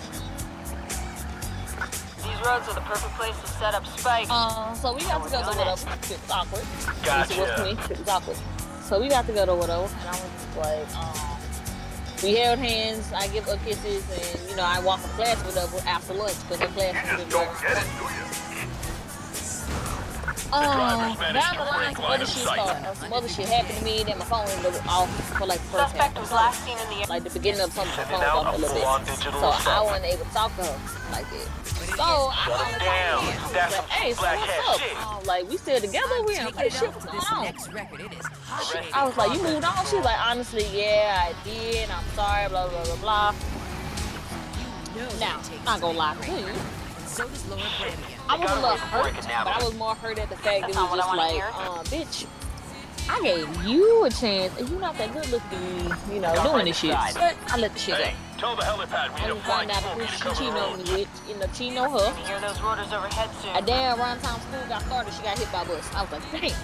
These roads are the perfect place to set up spikes. Uh, so we got to go to whatever. Shit was awkward. Gotcha. It was to me. Shit was awkward. So we got to go to whatever, and I was just like, um, we held hands. I give her kisses, and you know, I walk to class with her after lunch because her class was in Don't get it, do you? Um, down the line, some other shit started. Uh, some other shit happened to me. Then my phone ended up off for like the first half. Suspect was last seen in the Like the beginning of something, my phone was off a little bit. So I wasn't able to talk to her like that. So I was like, hey, so what's up? Um, like we still together. We ain't like shit. What's going on? I was like, you moved on? She was like, honestly, yeah, I did. I'm sorry. Blah blah blah blah. Now, I'm not gonna lie to you. So does Lord Brannigan. I was a little hurt, but I was more hurt at the fact that it was just like, um, bitch, I gave you a chance, and you're not that good looking, you know, doing this shit. But I let the shit go. Tell the helipad we I need a didn't find out who she cheated on me with, you know, cheating on her. Hear those rotors overhead soon. And then around the time school got started, she got hit by a bus. I was like, dang.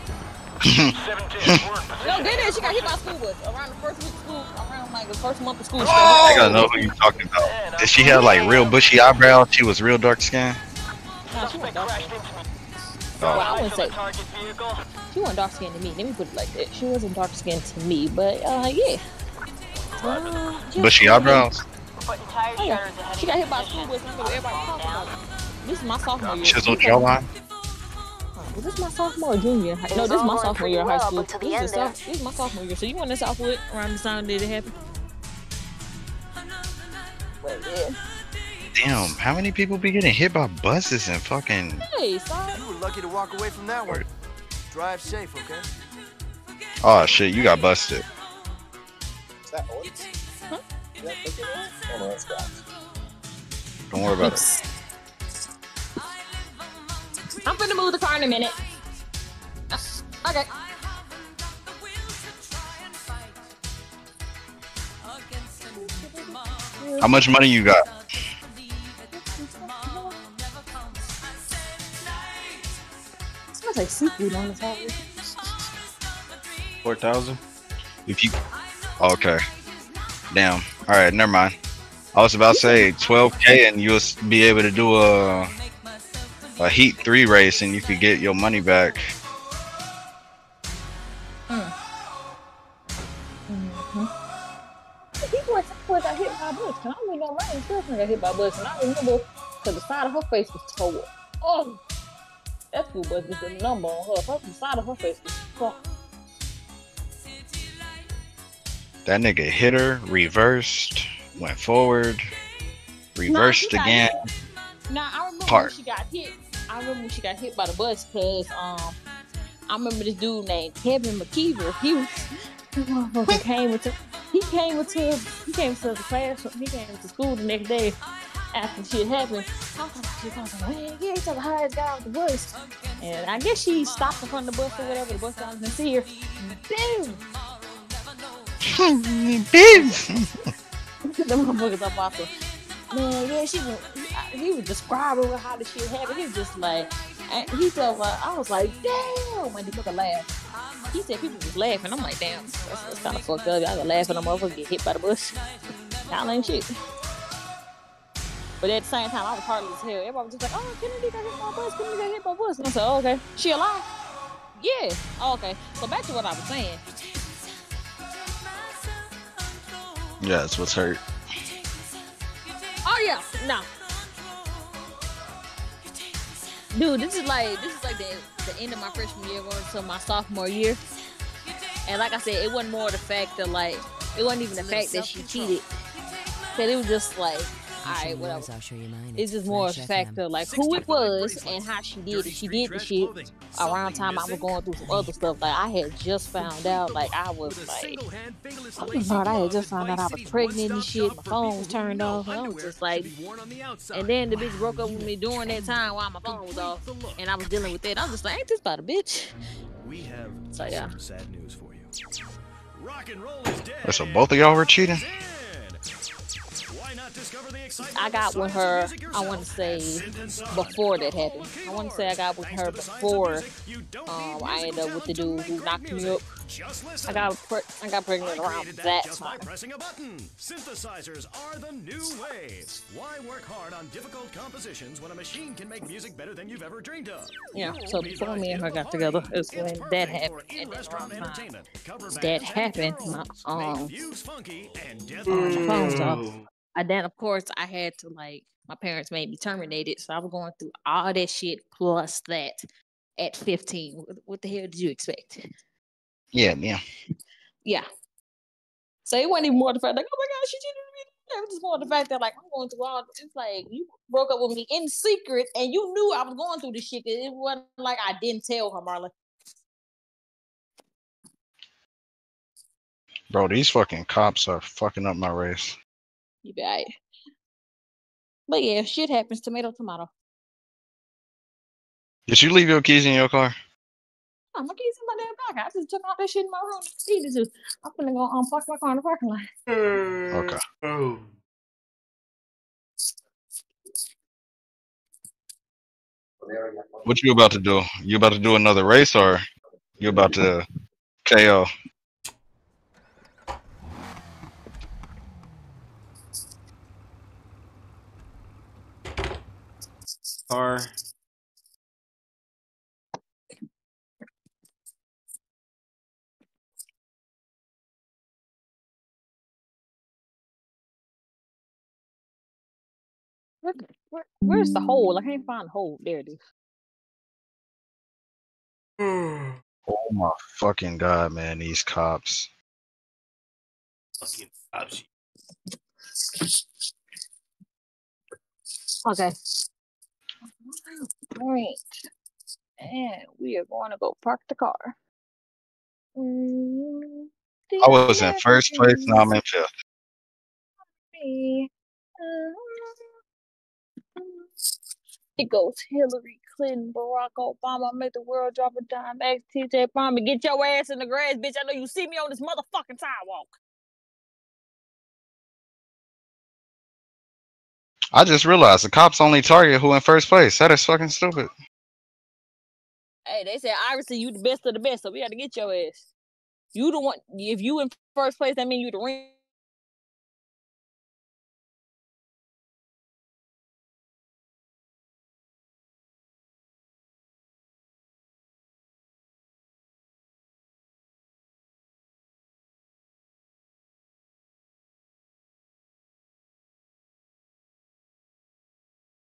No, then it, she got hit by a school bus. Around the first week of school, around like the first month of school. She got I hit by gotta know who you talking about. Did she have like real bushy eyebrows? She was real dark skinned. No, she wasn't dark skinned. Well, I wouldn't say she wasn't dark skinned to me. Let me put it like that. She wasn't dark skinned to me, but uh, yeah. Uh, Bushy eyebrows. Oh, yeah. She got hit by a school bus. Everybody talking about it. This is my sophomore year. Chiseled jawline. Was this my sophomore or junior? No, this is my sophomore year of high school. This is, this is my sophomore year. So you went to Southwood around the time that it happened? But yeah. Damn, how many people be getting hit by buses and fucking? Hey, son. You were lucky to walk away from that one. Drive safe, okay? Oh shit, you got busted. Is that Otis? Huh? Is that Cookie? Oh no, that's Scott. Don't worry about it. I'm finna move the car in a minute. Okay. How much money you got? It smells like seafood on the top. Four thousand. If you, okay. Damn. All right, never mind. I was about to say twelve K, and you'll be able to do a a Heat three race, and you could get your money back. Mm. Mm-hmm. People boy got hit by a bus. Cause I don't know my girlfriend got hit by a bus, and I remember because the side of her face was tore. Oh, that school bus was the number on her. The side of her face was tore. That nigga hit her, reversed, went forward, reversed nah, again. Nah, I remember Part. when she got hit. I remember when she got hit by the bus because um, I remember this dude named Kevin McKeever. He was this motherfucker came into he came into he came to the class. He came to school the next day after shit happened. I was like, she was like, man, yeah, he's the highest guy off the bus. And I guess she stopped in front of the bus or whatever. The bus driver didn't see her. Boom. The motherfuckers up off the man, yeah, she was, he was describing how the shit happened. He was just like, and he said, well, I was like, damn, when the motherfucker laughed. He said people was laughing. I'm like, damn, that's, that's kind of fucked up. Y'all gonna laugh at a motherfucker get hit by the bus. Y'all ain't shit. But at the same time, I was heartless as hell. Everybody was just like, oh, Kennedy got hit by a bus. Kennedy got hit by a bus. And I said, oh, okay. She alive? Yeah. Oh, okay. So back to what I was saying. Yeah, that's what's hurt. Oh yeah, no. Dude, this is like this is like the the end of my freshman year going into my sophomore year. And like I said, it wasn't more the fact that like it wasn't even the fact that she cheated. Cause it was just like, alright, whatever. It's just more of the fact of like who it was and how she did it. She did the shit around the time I was going through some other stuff. Like I had just found out, like I was like, oh my God, I had just found out I was pregnant and shit. My phone was turned off. And I was just like, and then the bitch broke up with me during that time while my phone was off, and I was dealing with that. I was just like, ain't this about a bitch? We have so yeah. some sad news for you. Rock and roll is dead. So both of y'all were cheating? I got with her, I want to say, before that happened. I want to say I got with her before um, I ended up with the dude who knocked me up. I got pre I got pregnant around that time. Pressing a button. Synthesizers are the new way. Why work hard on difficult compositions when a machine can make music better than you've ever dreamed of? Yeah, so before me and her got together, is when that happened. And then around the time that happened, my, um, my phone was off. And then, of course, I had to, like, my parents made me terminate it. So I was going through all that shit plus that. at fifteen. What, what the hell did you expect? Yeah, yeah. Yeah. So it wasn't even more the fact like, oh my God, she cheated on me. It was just more the fact that like I'm going through all. It's like you broke up with me in secret, and you knew I was going through this shit. It wasn't like I didn't tell her, Marlon. Bro, these fucking cops are fucking up my race. You be alright. But yeah, shit happens. Tomato, tomato. Did you leave your keys in your car? Oh, my keys in my damn pocket. I just took all that shit in my room. I needed to. I'm gonna go um, park my car in the parking lot. Okay. Oh. What you about to do? You about to do another race, or you about to K O? Car. Where, where, where's the hole? I can't find the hole. There it is. Oh my fucking god, man! These cops. Fucking cops. Okay. All right. And we are going to go park the car. Mm, I was in first place, now I'm in fifth. It goes Hillary Clinton, Barack Obama, make the world drop a dime, ask T J Palmer, get your ass in the grass, bitch. I know you see me on this motherfucking sidewalk. I just realized the cops only target who in first place. That is fucking stupid. Hey, they said, obviously, you the best of the best, so we got to get your ass. You the one, if you in first place, that means you the ring